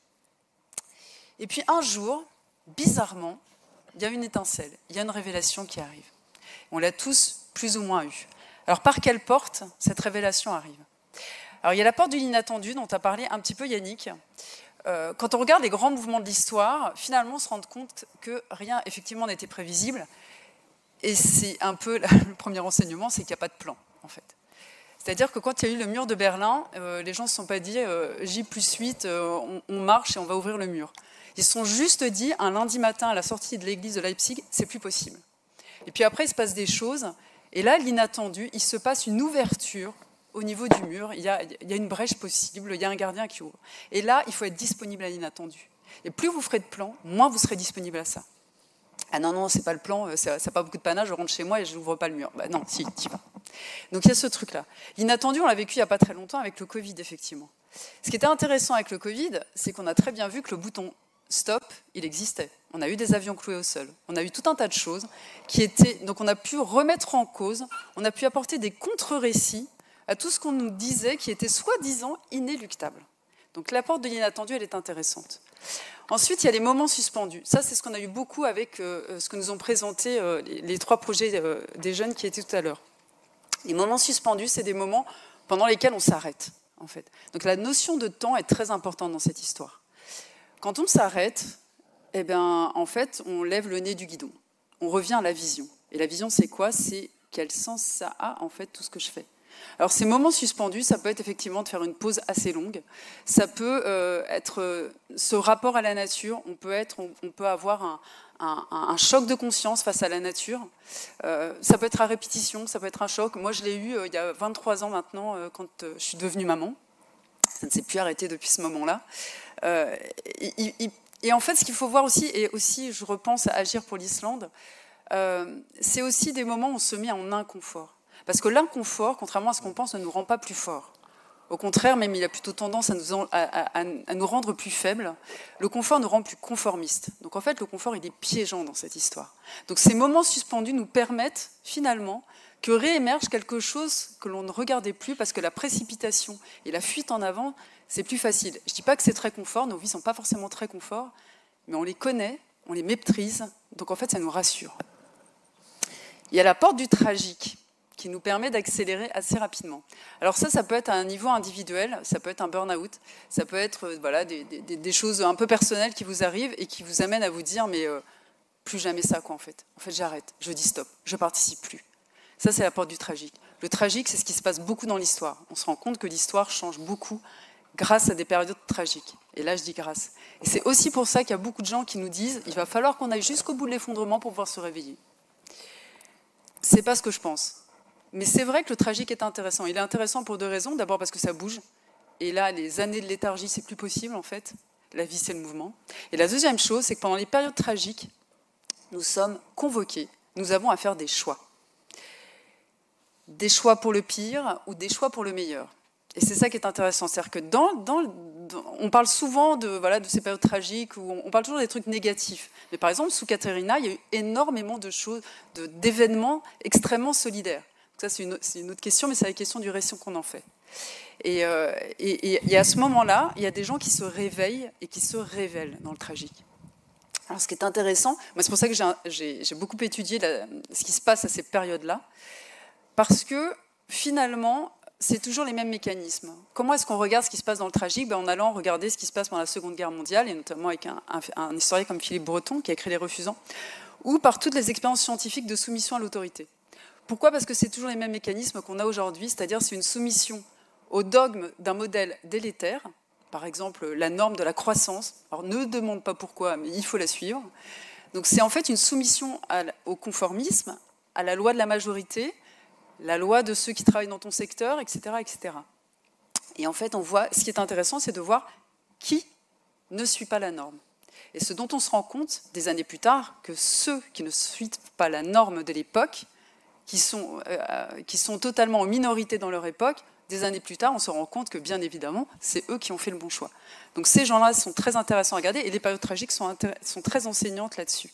Et puis un jour, bizarrement, il y a une étincelle, il y a une révélation qui arrive. On l'a tous plus ou moins eu. Alors par quelle porte cette révélation arrive? Alors il y a la porte de l'inattendu dont a parlé un petit peu Yannick. Quand on regarde les grands mouvements de l'histoire, finalement on se rend compte que rien effectivement n'était prévisible. Et c'est un peu le premier enseignement, c'est qu'il n'y a pas de plan, en fait. C'est-à-dire que quand il y a eu le mur de Berlin, les gens ne se sont pas dit J+8, on marche et on va ouvrir le mur. Ils se sont juste dit, un lundi matin à la sortie de l'église de Leipzig, c'est plus possible. Et puis après, il se passe des choses. Et là, l'inattendu, il se passe une ouverture au niveau du mur. Il y a une brèche possible, il y a un gardien qui ouvre. Et là, il faut être disponible à l'inattendu. Et plus vous ferez de plans, moins vous serez disponible à ça. Ah non, c'est pas le plan, ça n'a pas beaucoup de panache, je rentre chez moi et je n'ouvre pas le mur. Bah non, si, tu y vas. Donc il y a ce truc-là. L'inattendu, on l'a vécu il n'y a pas très longtemps avec le Covid, effectivement. Ce qui était intéressant avec le Covid, c'est qu'on a très bien vu que le bouton stop, il existait. On a eu des avions cloués au sol. On a eu tout un tas de choses qui étaient... Donc on a pu remettre en cause, on a pu apporter des contre-récits à tout ce qu'on nous disait qui était soi-disant inéluctable. Donc la porte de l'inattendu, elle est intéressante. Ensuite, il y a les moments suspendus. Ça, c'est ce qu'on a eu beaucoup avec ce que nous ont présenté les 3 projets des jeunes qui étaient tout à l'heure. Les moments suspendus, c'est des moments pendant lesquels on s'arrête, en fait. Donc la notion de temps est très importante dans cette histoire. Quand on s'arrête, eh bien, en fait, on lève le nez du guidon. On revient à la vision. Et la vision, c'est quoi? C'est quel sens ça a, en fait, tout ce que je fais. Alors ces moments suspendus, ça peut être effectivement de faire une pause assez longue. Ça peut être ce rapport à la nature. On peut avoir un choc de conscience face à la nature. Ça peut être à répétition, ça peut être un choc. Moi, je l'ai eu il y a 23 ans maintenant, quand je suis devenue maman. Ça ne s'est plus arrêté depuis ce moment-là. Et en fait, ce qu'il faut voir aussi, et aussi je repense à Agir pour l'Islande, c'est aussi des moments où on se met en inconfort. Parce que l'inconfort, contrairement à ce qu'on pense, ne nous rend pas plus forts. Au contraire, même il a plutôt tendance à nous rendre plus faibles. Le confort nous rend plus conformistes. Donc en fait, le confort, il est piégeant dans cette histoire. Donc ces moments suspendus nous permettent finalement que réémerge quelque chose que l'on ne regardait plus parce que la précipitation et la fuite en avant, c'est plus facile. Je ne dis pas que c'est très confort, nos vies ne sont pas forcément très confort, mais on les connaît, on les maîtrise, donc en fait, ça nous rassure. Il y a la porte du tragique, qui nous permet d'accélérer assez rapidement. Alors ça peut être à un niveau individuel, ça peut être un burn-out, ça peut être voilà, des choses un peu personnelles qui vous arrivent et qui vous amènent à vous dire mais plus jamais ça quoi en fait. En fait j'arrête, je dis stop, je participe plus. Ça c'est la porte du tragique. Le tragique c'est ce qui se passe beaucoup dans l'histoire. On se rend compte que l'histoire change beaucoup grâce à des périodes tragiques. Et là je dis grâce. Et c'est aussi pour ça qu'il y a beaucoup de gens qui nous disent il va falloir qu'on aille jusqu'au bout de l'effondrement pour pouvoir se réveiller. C'est pas ce que je pense. Mais c'est vrai que le tragique est intéressant. Il est intéressant pour 2 raisons. D'abord parce que ça bouge. Et là, les années de léthargie, c'est plus possible, en fait. La vie, c'est le mouvement. Et la deuxième chose, c'est que pendant les périodes tragiques, nous sommes convoqués. Nous avons à faire des choix. Des choix pour le pire ou des choix pour le meilleur. Et c'est ça qui est intéressant. C'est-à-dire que on parle souvent de ces périodes tragiques où on parle toujours des trucs négatifs. Mais par exemple, sous Katerina, il y a eu énormément de choses, d'événements extrêmement solidaires. Ça, c'est une autre question, mais c'est la question du récit qu'on en fait. Et à ce moment-là, il y a des gens qui se réveillent et qui se révèlent dans le tragique. Alors, ce qui est intéressant, moi, c'est pour ça que j'ai beaucoup étudié ce qui se passe à ces périodes-là, parce que, finalement, c'est toujours les mêmes mécanismes. Comment est-ce qu'on regarde ce qui se passe dans le tragique? En allant regarder ce qui se passe pendant la Seconde Guerre mondiale, et notamment avec un historien comme Philippe Breton, qui a écrit Les Refusants, ou par toutes les expériences scientifiques de soumission à l'autorité. Pourquoi? Parce que c'est toujours les mêmes mécanismes qu'on a aujourd'hui, c'est-à-dire c'est une soumission au dogme d'un modèle délétère, par exemple la norme de la croissance. Alors ne demande pas pourquoi, mais il faut la suivre. Donc c'est en fait une soumission au conformisme, à la loi de la majorité, la loi de ceux qui travaillent dans ton secteur, etc., etc. Et en fait, on voit, ce qui est intéressant, c'est de voir qui ne suit pas la norme. Et ce dont on se rend compte des années plus tard, que ceux qui ne suivent pas la norme de l'époque, qui sont totalement en minorité dans leur époque, des années plus tard, on se rend compte que, bien évidemment, c'est eux qui ont fait le bon choix. Donc ces gens-là sont très intéressants à regarder, et les périodes tragiques sont très enseignantes là-dessus.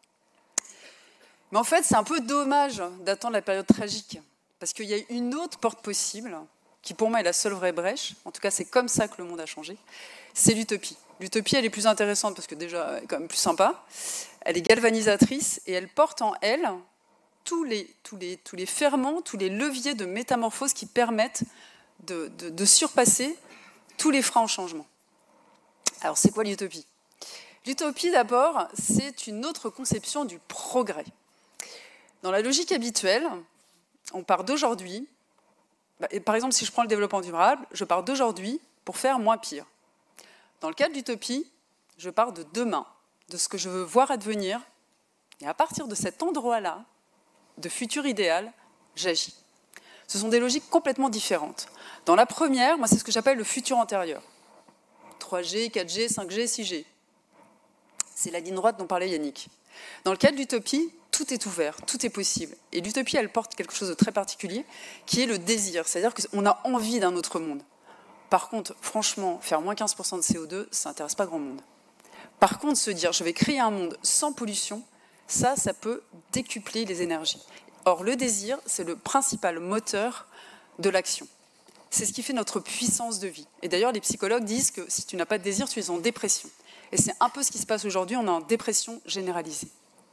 Mais en fait, c'est un peu dommage d'attendre la période tragique, parce qu'il y a une autre porte possible, qui pour moi est la seule vraie brèche, en tout cas c'est comme ça que le monde a changé, c'est l'utopie. L'utopie, elle est plus intéressante, parce que déjà, elle est quand même plus sympa, elle est galvanisatrice, et elle porte en elle tous les ferments, tous les leviers de métamorphose qui permettent de surpasser tous les freins au changement. Alors, c'est quoi l'utopie? L'utopie, d'abord, c'est une autre conception du progrès. Dans la logique habituelle, on part d'aujourd'hui. Par exemple, si je prends le développement durable, je pars d'aujourd'hui pour faire moins pire. Dans le cas de l'utopie, je pars de demain, de ce que je veux voir advenir, et à partir de cet endroit-là, de futur idéal, j'agis. Ce sont des logiques complètement différentes. Dans la première, moi, c'est ce que j'appelle le futur antérieur. 3G, 4G, 5G, 6G. C'est la ligne droite dont parlait Yannick. Dans le cas de l'utopie, tout est ouvert, tout est possible. Et l'utopie, elle porte quelque chose de très particulier, qui est le désir. C'est-à-dire qu'on a envie d'un autre monde. Par contre, franchement, faire moins 15% de CO2, ça n'intéresse pas grand monde. Par contre, se dire, je vais créer un monde sans pollution, ça peut décupler les énergies. Or, le désir, c'est le principal moteur de l'action. C'est ce qui fait notre puissance de vie. Et d'ailleurs, les psychologues disent que si tu n'as pas de désir, tu es en dépression. Et c'est un peu ce qui se passe aujourd'hui, on est en dépression généralisée.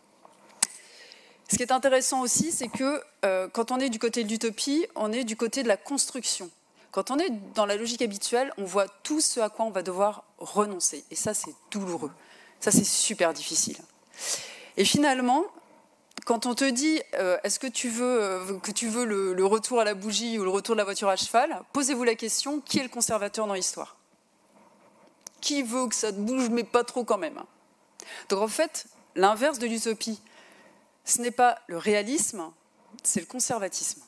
Ce qui est intéressant aussi, c'est que quand on est du côté de l'utopie, on est du côté de la construction. Quand on est dans la logique habituelle, on voit tout ce à quoi on va devoir renoncer. Et ça, c'est douloureux. Ça, c'est super difficile. Et finalement, quand on te dit est-ce que tu veux le retour à la bougie ou le retour de la voiture à cheval, posez-vous la question, qui est le conservateur dans l'histoire? Qui veut que ça bouge, mais pas trop quand même? Donc en fait, l'inverse de l'utopie, ce n'est pas le réalisme, c'est le conservatisme.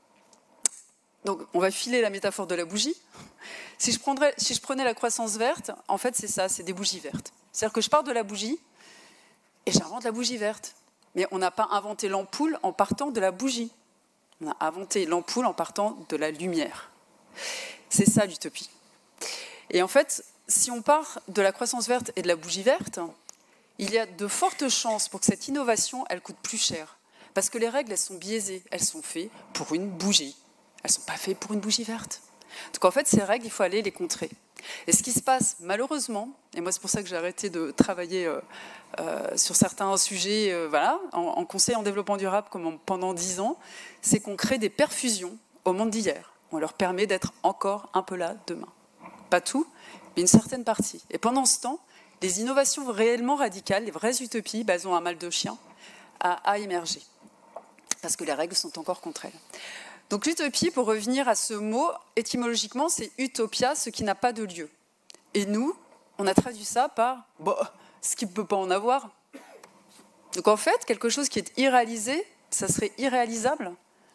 Donc on va filer la métaphore de la bougie. Si je prenais la croissance verte, en fait c'est ça, c'est des bougies vertes. C'est-à-dire que je pars de la bougie et j'invente la bougie verte. Mais on n'a pas inventé l'ampoule en partant de la bougie. On a inventé l'ampoule en partant de la lumière. C'est ça l'utopie. Et en fait, si on part de la croissance verte et de la bougie verte, il y a de fortes chances pour que cette innovation, elle coûte plus cher. Parce que les règles, elles sont biaisées. Elles sont faites pour une bougie. Elles ne sont pas faites pour une bougie verte. Donc en fait, ces règles, il faut aller les contrer. Et ce qui se passe, malheureusement, et moi c'est pour ça que j'ai arrêté de travailler sur certains sujets en conseil en développement durable pendant 10 ans, c'est qu'on crée des perfusions au monde d'hier. On leur permet d'être encore un peu là demain. Pas tout, mais une certaine partie. Et pendant ce temps, les innovations réellement radicales, les vraies utopies, elles ont un mal de chien à émerger. Parce que les règles sont encore contre elles. Donc l'utopie, pour revenir à ce mot, étymologiquement, c'est utopia, ce qui n'a pas de lieu. Et nous, on a traduit ça par ce qui ne peut pas en avoir. Donc en fait, quelque chose qui est irréalisé, ça serait irréalisable.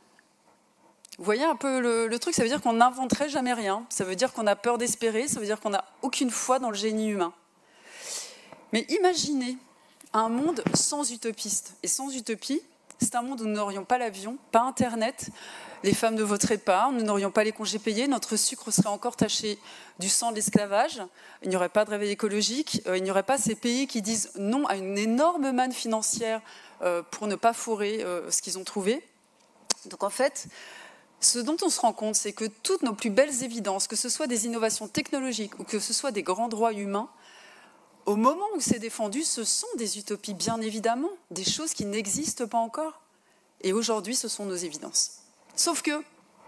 Vous voyez un peu le truc, ça veut dire qu'on n'inventerait jamais rien. Ça veut dire qu'on a peur d'espérer, ça veut dire qu'on n'a aucune foi dans le génie humain. Mais imaginez un monde sans utopistes. Et sans utopie, c'est un monde où nous n'aurions pas l'avion, pas Internet, les femmes ne voteraient pas, nous n'aurions pas les congés payés, notre sucre serait encore taché du sang de l'esclavage, il n'y aurait pas de réveil écologique, il n'y aurait pas ces pays qui disent non à une énorme manne financière pour ne pas fourrer ce qu'ils ont trouvé. Donc en fait, ce dont on se rend compte, c'est que toutes nos plus belles évidences, que ce soit des innovations technologiques ou que ce soit des grands droits humains, au moment où c'est défendu, ce sont des utopies, bien évidemment, des choses qui n'existent pas encore. Et aujourd'hui, ce sont nos évidences. Sauf que,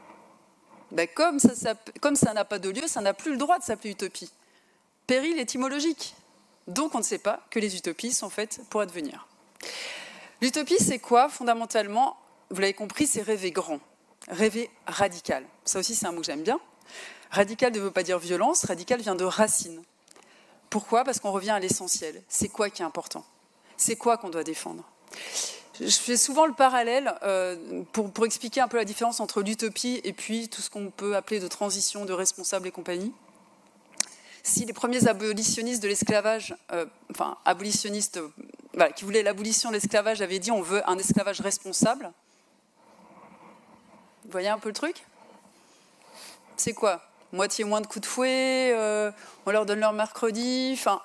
comme ça n'a pas de lieu, ça n'a plus le droit de s'appeler utopie. Péril étymologique. Donc on ne sait pas que les utopies sont faites pour advenir. L'utopie, c'est quoi, fondamentalement? Vous l'avez compris, c'est rêver grand, rêver radical. Ça aussi, c'est un mot que j'aime bien. Radical ne veut pas dire violence, radical vient de racine. Pourquoi? Parce qu'on revient à l'essentiel. C'est quoi qui est important? C'est quoi qu'on doit défendre? Je fais souvent le parallèle pour expliquer un peu la différence entre l'utopie et puis tout ce qu'on peut appeler de transition, de responsable et compagnie. Si les premiers abolitionnistes de l'esclavage, abolitionnistes qui voulaient l'abolition de l'esclavage avaient dit on veut un esclavage responsable, vous voyez un peu le truc? C'est quoi? Moitié moins de coups de fouet, on leur donne leur mercredi, enfin...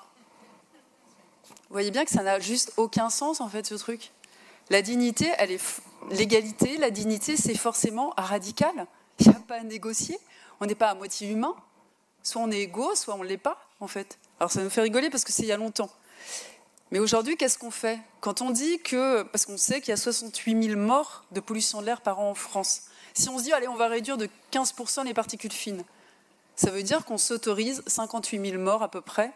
Vous voyez bien que ça n'a juste aucun sens, en fait, ce truc. La dignité, l'égalité, la dignité, c'est forcément radical. Il n'y a pas à négocier. On n'est pas à moitié humain. Soit on est égaux, soit on ne l'est pas, en fait. Alors ça nous fait rigoler parce que c'est il y a longtemps. Mais aujourd'hui, qu'est-ce qu'on fait? Quand on dit que... Parce qu'on sait qu'il y a 68 000 morts de pollution de l'air par an en France. Si on se dit, allez, on va réduire de 15% les particules fines, ça veut dire qu'on s'autorise 58 000 morts à peu près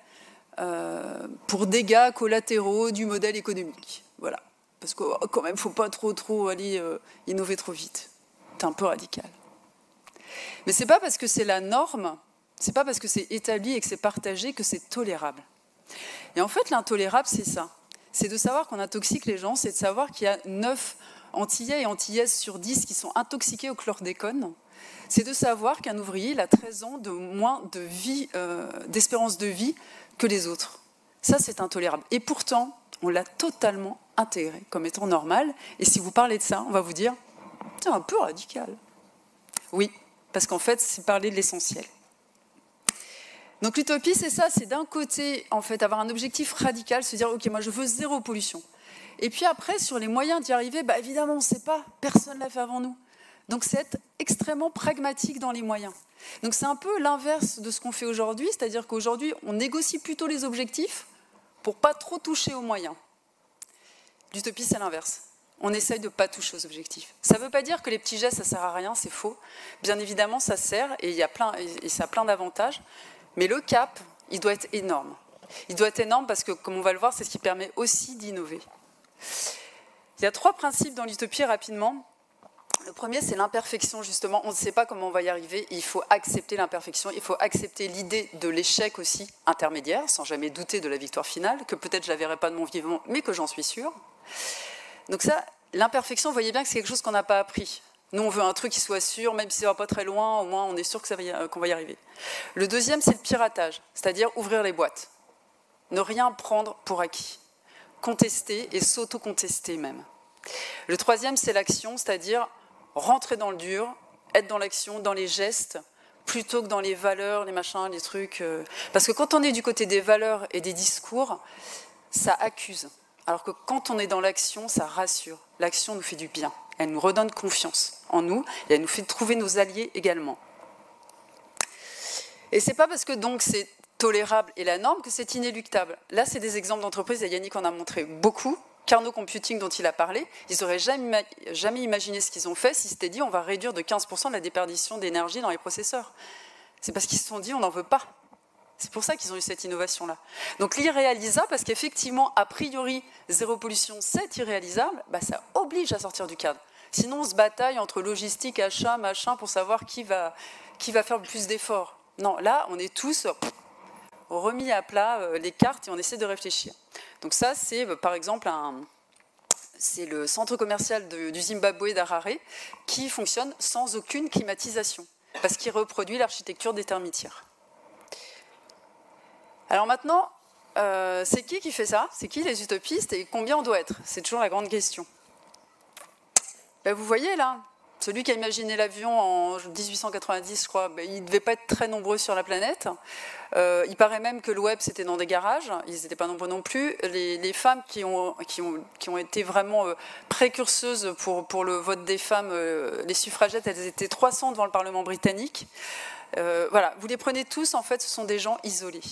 pour dégâts collatéraux du modèle économique. Voilà. Parce que quand même, il ne faut pas trop aller innover trop vite. C'est un peu radical. Mais ce n'est pas parce que c'est la norme, ce n'est pas parce que c'est établi et que c'est partagé que c'est tolérable. Et en fait, l'intolérable, c'est ça. C'est de savoir qu'on intoxique les gens, c'est de savoir qu'il y a 9 Antillais et Antillaises sur 10 qui sont intoxiqués au chlordécone. C'est de savoir qu'un ouvrier il a 13 ans de moins d'espérance de vie que les autres. Ça, c'est intolérable. Et pourtant, on l'a totalement intégré comme étant normal. Et si vous parlez de ça, on va vous dire c'est un peu radical. Oui, parce qu'en fait, c'est parler de l'essentiel. Donc l'utopie, c'est ça, c'est d'un côté, en fait, avoir un objectif radical, se dire, ok, moi je veux zéro pollution. Et puis après, sur les moyens d'y arriver, évidemment, on ne sait pas, personne ne l'a fait avant nous. Donc c'est être extrêmement pragmatique dans les moyens. Donc c'est un peu l'inverse de ce qu'on fait aujourd'hui, c'est-à-dire qu'aujourd'hui, on négocie plutôt les objectifs pour pas trop toucher aux moyens. L'utopie, c'est l'inverse. On essaye de ne pas toucher aux objectifs. Ça ne veut pas dire que les petits gestes, ça ne sert à rien, c'est faux. Bien évidemment, ça sert et ça a plein d'avantages. Mais le cap, il doit être énorme. Il doit être énorme parce que, comme on va le voir, c'est ce qui permet aussi d'innover. Il y a 3 principes dans l'utopie, rapidement. Le premier, c'est l'imperfection, justement. On ne sait pas comment on va y arriver. Il faut accepter l'imperfection. Il faut accepter l'idée de l'échec aussi intermédiaire, sans jamais douter de la victoire finale, que peut-être je ne la verrai pas de mon vivant, mais que j'en suis sûre. Donc ça, l'imperfection, vous voyez bien que c'est quelque chose qu'on n'a pas appris. Nous, on veut un truc qui soit sûr, même si ça ne va pas très loin, au moins on est sûr qu'on va y arriver. Le deuxième, c'est le piratage, c'est-à-dire ouvrir les boîtes. Ne rien prendre pour acquis. Contester et s'auto-contester même. Le troisième, c'est l'action, c'est-à-dire rentrer dans le dur, être dans l'action, dans les gestes, plutôt que dans les valeurs, les machins, les trucs. Parce que quand on est du côté des valeurs et des discours, ça accuse. Alors que quand on est dans l'action, ça rassure. L'action nous fait du bien. Elle nous redonne confiance en nous et elle nous fait trouver nos alliés également. Et ce n'est pas parce que donc c'est tolérable et la norme que c'est inéluctable. Là, c'est des exemples d'entreprises, et Yannick en a montré beaucoup. Carnot Computing, dont il a parlé, ils n'auraient jamais imaginé ce qu'ils ont fait si c'était dit on va réduire de 15% de la déperdition d'énergie dans les processeurs. C'est parce qu'ils se sont dit on n'en veut pas. C'est pour ça qu'ils ont eu cette innovation-là. Donc l'irréalisable, parce qu'effectivement, a priori, zéro pollution, c'est irréalisable, ça oblige à sortir du cadre. Sinon, on se bataille entre logistique, achat, machin, pour savoir qui va faire le plus d'efforts. Non, là, on est tous remis à plat les cartes et on essaie de réfléchir. Donc ça, c'est par exemple c'est le centre commercial du Zimbabwe d'Harare qui fonctionne sans aucune climatisation, parce qu'il reproduit l'architecture des termitières. Alors maintenant, c'est qui fait ça? C'est qui les utopistes et combien on doit être? C'est toujours la grande question. Vous voyez là, celui qui a imaginé l'avion en 1890, je crois, il ne devait pas être très nombreux sur la planète. Il paraît même que le web, c'était dans des garages. Ils n'étaient pas nombreux non plus. Les femmes qui ont été vraiment précurseuses pour le vote des femmes, les suffragettes, elles étaient 300 devant le Parlement britannique. Voilà, vous les prenez tous, en fait, ce sont des gens isolés.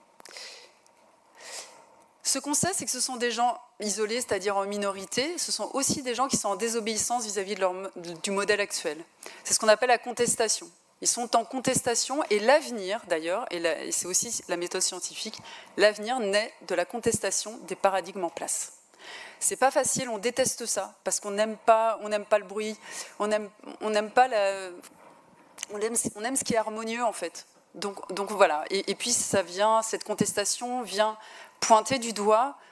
Ce qu'on sait, c'est que ce sont des gens isolés, c'est-à-dire en minorité. Ce sont aussi des gens qui sont en désobéissance vis-à-vis du modèle actuel. C'est ce qu'on appelle la contestation. Ils sont en contestation et l'avenir, d'ailleurs, et c'est aussi la méthode scientifique, l'avenir naît de la contestation des paradigmes en place. C'est pas facile, on déteste ça, parce qu'on n'aime pas le bruit, on aime ce qui est harmonieux, en fait. Donc voilà, et puis cette contestation vient pointer du doigt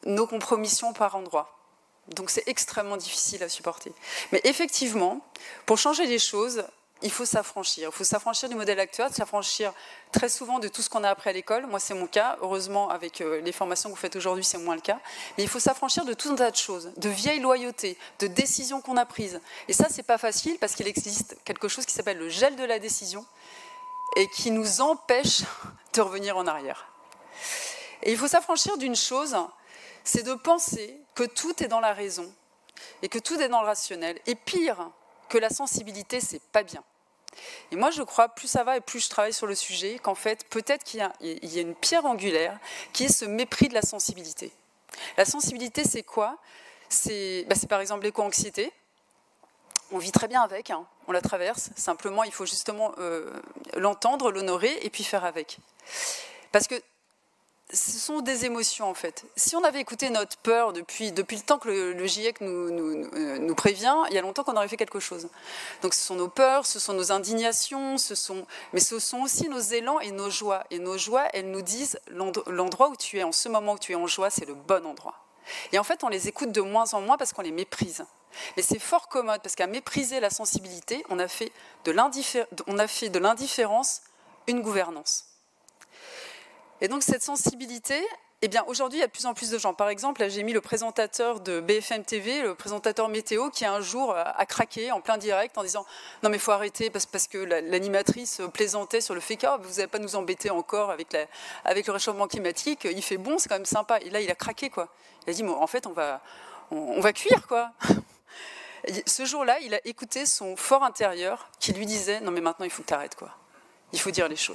nos compromissions par endroits. Donc c'est extrêmement difficile à supporter. Mais effectivement, pour changer les choses, il faut s'affranchir. Il faut s'affranchir du modèle actuel, s'affranchir très souvent de tout ce qu'on a appris à l'école. Moi, c'est mon cas. Heureusement, avec les formations que vous faites aujourd'hui, c'est moins le cas. Mais il faut s'affranchir de tout un tas de choses, de vieilles loyautés, de décisions qu'on a prises. Et ça, c'est pas facile parce qu'il existe quelque chose qui s'appelle le gel de la décision et qui nous empêche de revenir en arrière. Et il faut s'affranchir d'une chose, c'est de penser que tout est dans la raison et que tout est dans le rationnel. Et pire, que la sensibilité, c'est pas bien. Et moi, je crois, plus ça va et plus je travaille sur le sujet, qu'en fait, peut-être qu'il y a une pierre angulaire qui est ce mépris de la sensibilité. La sensibilité, c'est quoi ? C'est par exemple l'éco-anxiété. On vit très bien avec, hein, on la traverse. Simplement, il faut justement l'entendre, l'honorer et puis faire avec. Parce que ce sont des émotions, en fait. Si on avait écouté notre peur depuis le temps que le GIEC nous prévient, il y a longtemps qu'on aurait fait quelque chose. Donc ce sont nos peurs, ce sont nos indignations, mais ce sont aussi nos élans et nos joies. Et nos joies, elles nous disent l'endroit où tu es, en ce moment où tu es en joie, c'est le bon endroit. Et en fait, on les écoute de moins en moins parce qu'on les méprise. Mais c'est fort commode, parce qu'à mépriser la sensibilité, on a fait de l'indifférence une gouvernance. Et donc cette sensibilité, eh bien aujourd'hui il y a de plus en plus de gens. Par exemple, là j'ai mis le présentateur de BFM TV, le présentateur météo, qui un jour a craqué en plein direct en disant « Non mais il faut arrêter parce que l'animatrice plaisantait sur le fait que vous n'allez pas nous embêter encore avec le réchauffement climatique, il fait bon, c'est quand même sympa. » Et là il a craqué quoi. Il a dit bon, « En fait on va cuire quoi !» Ce jour-là, il a écouté son fort intérieur qui lui disait « Non mais maintenant il faut que tu arrêtes quoi. Il faut dire les choses. »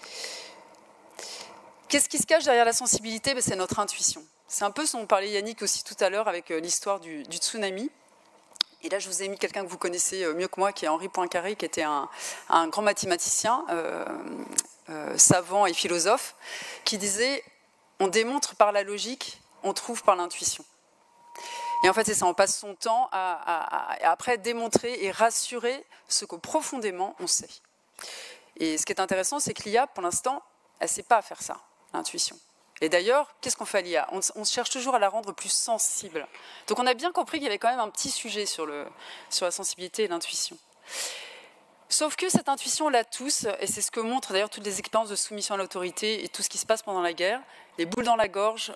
Qu'est-ce qui se cache derrière la sensibilité ? C'est notre intuition. C'est un peu ce dont parlait Yannick aussi tout à l'heure avec l'histoire du tsunami. Et là, je vous ai mis quelqu'un que vous connaissez mieux que moi, qui est Henri Poincaré, qui était un grand mathématicien, savant et philosophe, qui disait « On démontre par la logique, on trouve par l'intuition ». Et en fait, c'est ça, on passe son temps à après démontrer et rassurer ce que profondément on sait. Et ce qui est intéressant, c'est que l'IA, pour l'instant, elle ne sait pas faire ça. L'intuition. Et d'ailleurs, qu'est-ce qu'on fait à l'IA ? On cherche toujours à la rendre plus sensible. Donc on a bien compris qu'il y avait quand même un petit sujet sur la sensibilité et l'intuition. Sauf que cette intuition, on l'a tous, et c'est ce que montrent d'ailleurs toutes les expériences de soumission à l'autorité et tout ce qui se passe pendant la guerre, les boules dans la gorge,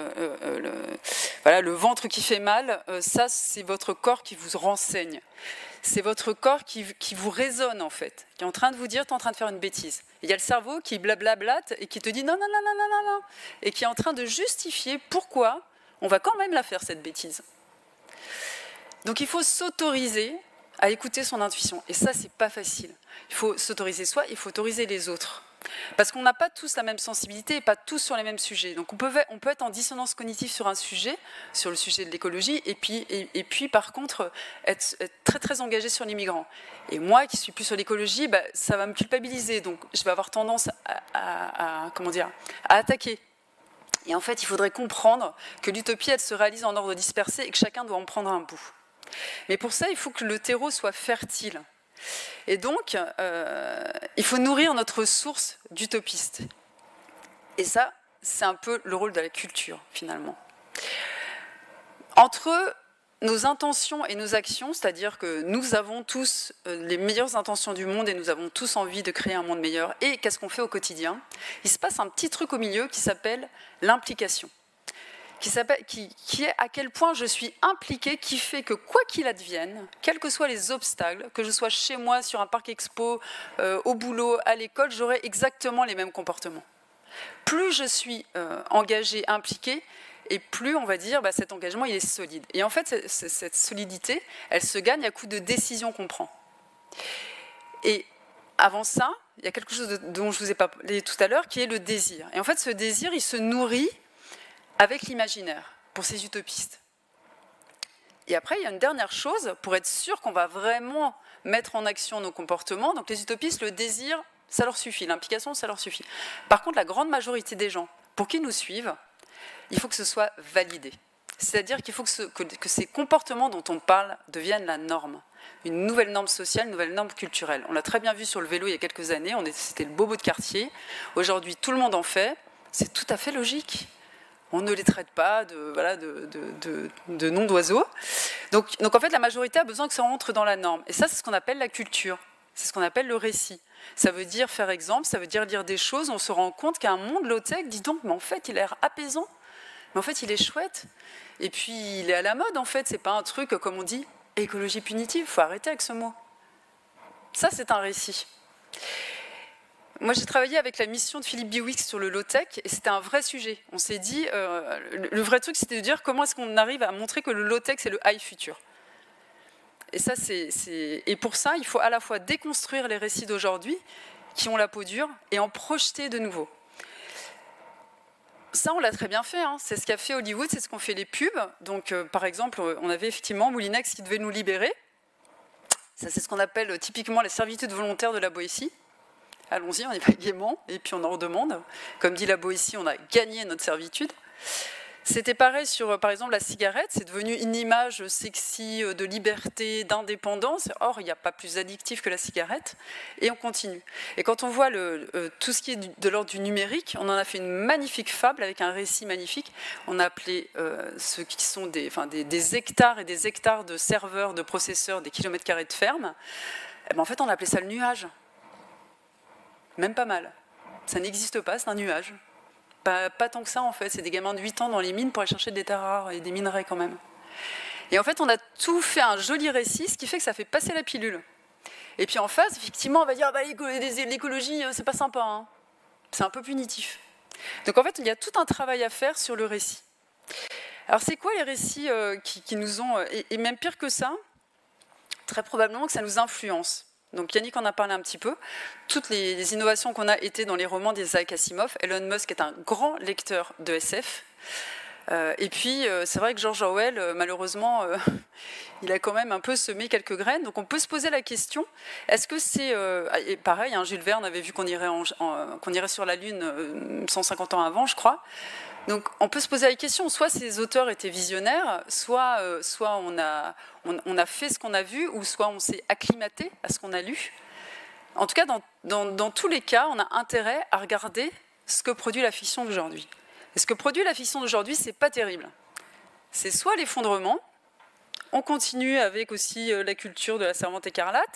le ventre qui fait mal, ça c'est votre corps qui vous renseigne. C'est votre corps qui vous résonne en fait, qui est en train de vous dire, tu es en train de faire une bêtise. Il y a le cerveau qui blablablate et qui te dit non, non, non, non, non, non, non, et qui est en train de justifier pourquoi on va quand même la faire cette bêtise. Donc il faut s'autoriser à écouter son intuition. Et ça, c'est pas facile. Il faut s'autoriser soi, il faut autoriser les autres. Parce qu'on n'a pas tous la même sensibilité et pas tous sur les mêmes sujets. Donc on peut être en dissonance cognitive sur un sujet, sur le sujet de l'écologie, et puis par contre être très très engagé sur les migrants. Et moi qui suis plus sur l'écologie, ça va me culpabiliser. Donc je vais avoir tendance à attaquer. Et en fait, il faudrait comprendre que l'utopie, elle se réalise en ordre dispersé et que chacun doit en prendre un bout. Mais pour ça, il faut que le terreau soit fertile. Et donc, il faut nourrir notre source d'utopistes. Et ça, c'est un peu le rôle de la culture, finalement. Entre nos intentions et nos actions, c'est-à-dire que nous avons tous les meilleures intentions du monde et nous avons tous envie de créer un monde meilleur, et qu'est-ce qu'on fait au quotidien ? Il se passe un petit truc au milieu qui s'appelle l'implication. Qui est à quel point je suis impliquée, qui fait que quoi qu'il advienne, quels que soient les obstacles, que je sois chez moi, sur un parc expo, au boulot, à l'école, j'aurai exactement les mêmes comportements. Plus je suis engagée, impliquée, et plus, on va dire, cet engagement, il est solide. Et en fait, cette solidité, elle se gagne à coup de décisions qu'on prend. Et avant ça, il y a quelque chose dont je ne vous ai pas parlé tout à l'heure, qui est le désir. Et en fait, ce désir, il se nourrit avec l'imaginaire, pour ces utopistes. Et après, il y a une dernière chose, pour être sûr qu'on va vraiment mettre en action nos comportements. Donc les utopistes, le désir, ça leur suffit, l'implication, ça leur suffit. Par contre, la grande majorité des gens, pour qu'ils nous suivent, il faut que ce soit validé. C'est-à-dire qu'il faut que ces comportements dont on parle deviennent la norme. Une nouvelle norme sociale, une nouvelle norme culturelle. On l'a très bien vu sur le vélo il y a quelques années, c'était le bobo de quartier. Aujourd'hui, tout le monde en fait. C'est tout à fait logique. On ne les traite pas de noms d'oiseaux. Donc en fait, la majorité a besoin que ça rentre dans la norme. Et ça, c'est ce qu'on appelle la culture. C'est ce qu'on appelle le récit. Ça veut dire faire exemple, ça veut dire lire des choses. On se rend compte qu'un monde low-tech, dis donc, mais en fait, il a l'air apaisant. Mais en fait, il est chouette. Et puis, il est à la mode, en fait. C'est pas un truc, comme on dit, écologie punitive. Il faut arrêter avec ce mot. Ça, c'est un récit. Moi, j'ai travaillé avec la mission de Philippe Biwix sur le low-tech, et c'était un vrai sujet. On s'est dit, le vrai truc, c'était de dire comment est-ce qu'on arrive à montrer que le low-tech, c'est le high future. Et, ça, et pour ça, il faut à la fois déconstruire les récits d'aujourd'hui, qui ont la peau dure, et en projeter de nouveaux. Ça, on l'a très bien fait. Hein. C'est ce qu'a fait Hollywood, c'est ce qu'ont fait les pubs. Donc, par exemple, on avait effectivement Moulinex qui devait nous libérer. Ça, c'est ce qu'on appelle typiquement la servitude volontaire de la Boétie. Allons-y, on y va gaiement, et puis on en redemande. Comme dit la Boétie, on a gagné notre servitude. C'était pareil sur, par exemple, la cigarette. C'est devenu une image sexy de liberté, d'indépendance. Or, il n'y a pas plus addictif que la cigarette. Et on continue. Et quand on voit tout ce qui est de l'ordre du numérique, on en a fait une magnifique fable avec un récit magnifique. On a appelé ceux qui sont des hectares et des hectares de serveurs, de processeurs, des kilomètres carrés de ferme. Et ben, en fait, on a appelé ça le nuage. Même pas mal. Ça n'existe pas, c'est un nuage. Pas tant que ça, en fait. C'est des gamins de 8 ans dans les mines pour aller chercher des terres rares et des minerais, quand même. Et en fait, on a tout fait un joli récit, ce qui fait que ça fait passer la pilule. Et puis en face, effectivement, on va dire l'écologie, c'est pas sympa. Hein. C'est un peu punitif. Donc en fait, il y a tout un travail à faire sur le récit. Alors, c'est quoi les récits qui nous ont... Et même pire que ça, très probablement que ça nous influence. Donc Yannick en a parlé un petit peu. Toutes les innovations qu'on a été dans les romans d'Isaac Asimov. Elon Musk est un grand lecteur de SF. Et puis, c'est vrai que George Orwell, malheureusement, il a quand même un peu semé quelques graines. Donc on peut se poser la question, est-ce que c'est... et pareil, hein, Jules Verne avait vu qu'on irait sur la Lune 150 ans avant, je crois. Donc on peut se poser la question, soit ces auteurs étaient visionnaires, soit on a fait ce qu'on a vu, ou soit on s'est acclimaté à ce qu'on a lu. En tout cas, dans tous les cas, on a intérêt à regarder ce que produit la fiction d'aujourd'hui. Et ce que produit la fiction d'aujourd'hui, c'est pas terrible. C'est soit l'effondrement, on continue avec aussi la culture de la Servante écarlate,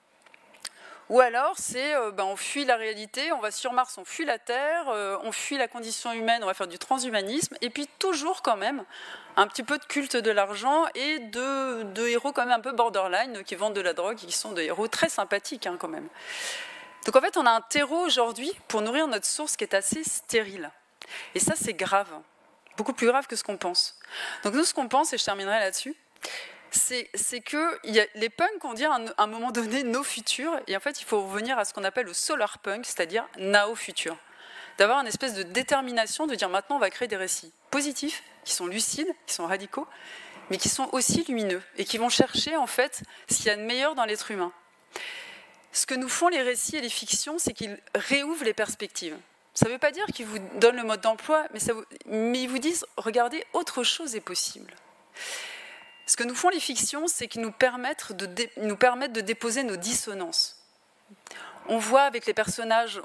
ou alors c'est on fuit la réalité, on va sur Mars, on fuit la Terre, on fuit la condition humaine, on va faire du transhumanisme, et puis toujours quand même un petit peu de culte de l'argent et de héros quand même un peu borderline qui vendent de la drogue et qui sont des héros très sympathiques hein, quand même. Donc en fait on a un terreau aujourd'hui pour nourrir notre source qui est assez stérile. Et ça c'est grave, beaucoup plus grave que ce qu'on pense. Donc nous ce qu'on pense, et je terminerai là-dessus, c'est que les punks ont dit à un moment donné no future, et en fait il faut revenir à ce qu'on appelle le solar punk, c'est-à-dire now future. D'avoir une espèce de détermination de dire maintenant on va créer des récits positifs, qui sont lucides, qui sont radicaux, mais qui sont aussi lumineux, et qui vont chercher en fait ce qu'il y a de meilleur dans l'être humain. Ce que nous font les récits et les fictions, c'est qu'ils réouvrent les perspectives. Ça ne veut pas dire qu'ils vous donnent le mode d'emploi, mais ils vous disent regardez, autre chose est possible. Ce que nous font les fictions, c'est qu'ils nous permettent de déposer nos dissonances. On voit avec les personnages,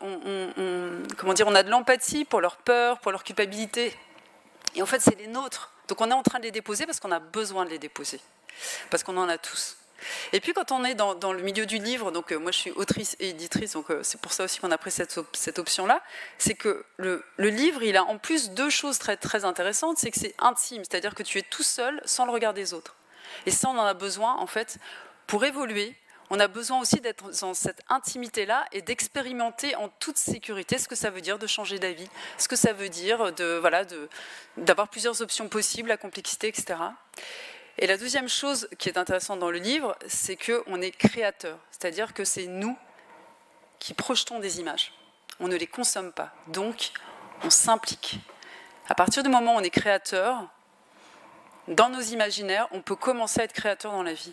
on a de l'empathie pour leur peur, pour leur culpabilité. Et en fait, c'est les nôtres. Donc on est en train de les déposer parce qu'on a besoin de les déposer. Parce qu'on en a tous. Et puis quand on est dans le milieu du livre, donc moi je suis autrice et éditrice, donc c'est pour ça aussi qu'on a pris cette option-là, c'est que le livre, il a en plus deux choses très, très intéressantes, c'est que c'est intime, c'est-à-dire que tu es tout seul sans le regard des autres. Et ça, on en a besoin, en fait, pour évoluer. On a besoin aussi d'être dans cette intimité-là et d'expérimenter en toute sécurité ce que ça veut dire de changer d'avis, ce que ça veut dire d'avoir plusieurs options possibles, la complexité, etc. Et la deuxième chose qui est intéressante dans le livre, c'est qu'on est créateur, c'est-à-dire que c'est nous qui projetons des images. On ne les consomme pas, donc on s'implique. À partir du moment où on est créateur, dans nos imaginaires, on peut commencer à être créateur dans la vie.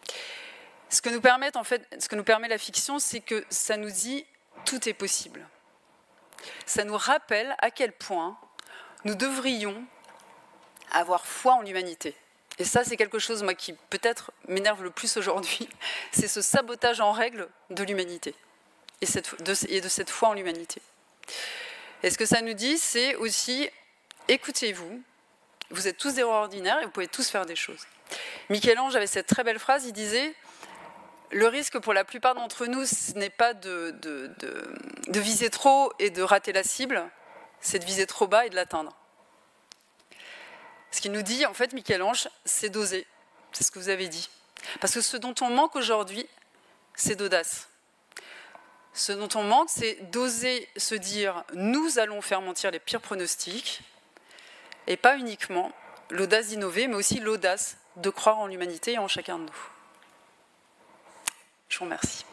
Ce que nous permet la fiction, c'est que ça nous dit tout est possible. Ça nous rappelle à quel point nous devrions avoir foi en l'humanité. Et ça, c'est quelque chose moi, qui peut-être m'énerve le plus aujourd'hui, c'est ce sabotage en règle de l'humanité et de cette foi en l'humanité. Et ce que ça nous dit, c'est aussi écoutez-vous, vous êtes tous des héros ordinaires et vous pouvez tous faire des choses. Michel-Ange avait cette très belle phrase, il disait « Le risque pour la plupart d'entre nous, ce n'est pas de viser trop et de rater la cible, c'est de viser trop bas et de l'atteindre. » Ce qu'il nous dit, en fait, Michel-Ange, c'est d'oser. C'est ce que vous avez dit. Parce que ce dont on manque aujourd'hui, c'est d'audace. Ce dont on manque, c'est d'oser se dire « nous allons faire mentir les pires pronostics » et pas uniquement l'audace d'innover, mais aussi l'audace de croire en l'humanité et en chacun de nous. Je vous remercie.